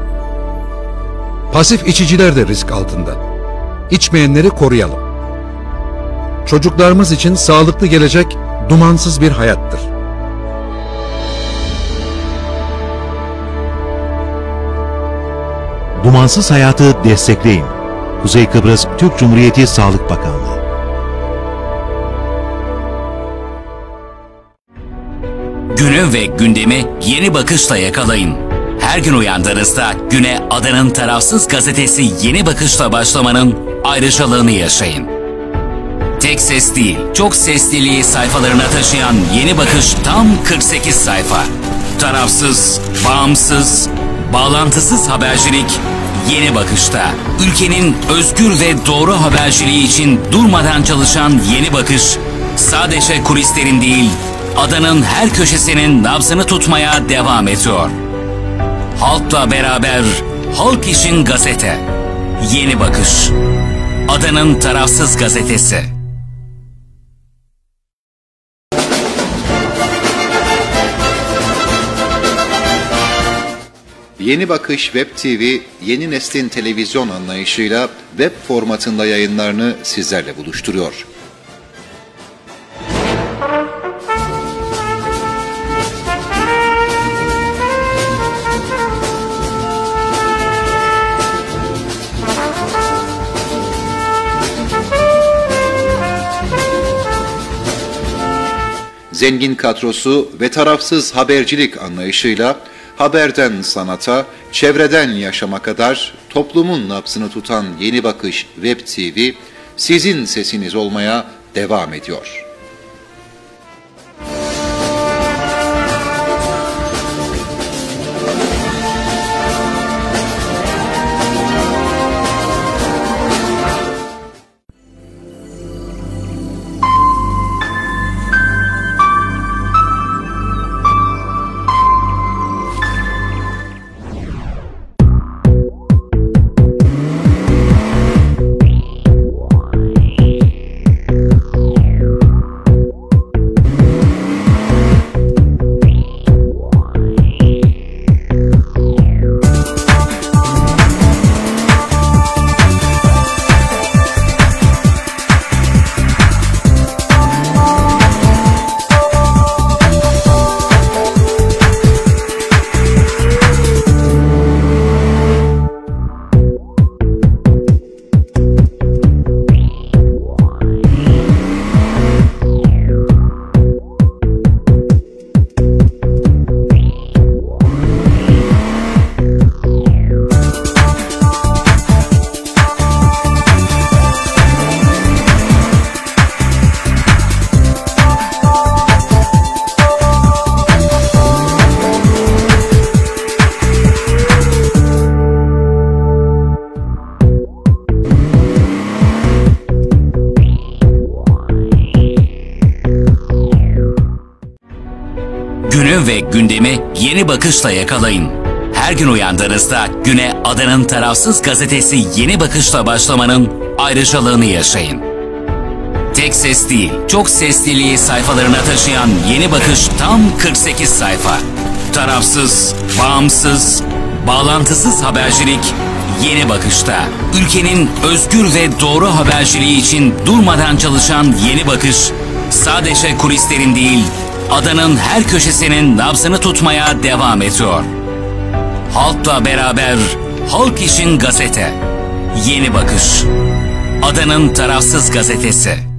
Pasif içiciler de risk altında. İçmeyenleri koruyalım. Çocuklarımız için sağlıklı gelecek dumansız bir hayattır. Dumansız hayatı destekleyin. Kuzey Kıbrıs Türk Cumhuriyeti Sağlık Bakanlığı. Günü ve gündemi yeni bakışla yakalayın. Her gün uyandığınızda güne adanın tarafsız gazetesi Yeni Bakış'la başlamanın ayrıcalığını yaşayın. Tek ses değil, çok sesliliği sayfalarına taşıyan Yeni Bakış tam 48 sayfa. Tarafsız, bağımsız, bağlantısız habercilik Yeni Bakış'ta. Ülkenin özgür ve doğru haberciliği için durmadan çalışan Yeni Bakış, sadece kulislerin değil, adanın her köşesinin nabzını tutmaya devam ediyor. Halkla beraber, halk için gazete. Yeni Bakış. Adanın tarafsız gazetesi. Yeni Bakış Web TV, yeni neslin televizyon anlayışıyla web formatında yayınlarını sizlerle buluşturuyor. Zengin kadrosu ve tarafsız habercilik anlayışıyla haberden sanata, çevreden yaşama kadar toplumun nabzını tutan Yeni Bakış Web TV, sizin sesiniz olmaya devam ediyor. Günü ve gündemi Yeni Bakış'la yakalayın. Her gün uyandığınızda güne adanın tarafsız gazetesi Yeni Bakış'la başlamanın ayrıcalığını yaşayın. Tek ses değil, çok sesliliği sayfalarına taşıyan Yeni Bakış tam 48 sayfa. Tarafsız, bağımsız, bağlantısız habercilik Yeni Bakış'ta. Ülkenin özgür ve doğru haberciliği için durmadan çalışan Yeni Bakış, sadece kulislerin değil, adanın her köşesinin nabzını tutmaya devam ediyor. Halkla beraber, halk için gazete. Yeni Bakış. Adanın tarafsız gazetesi.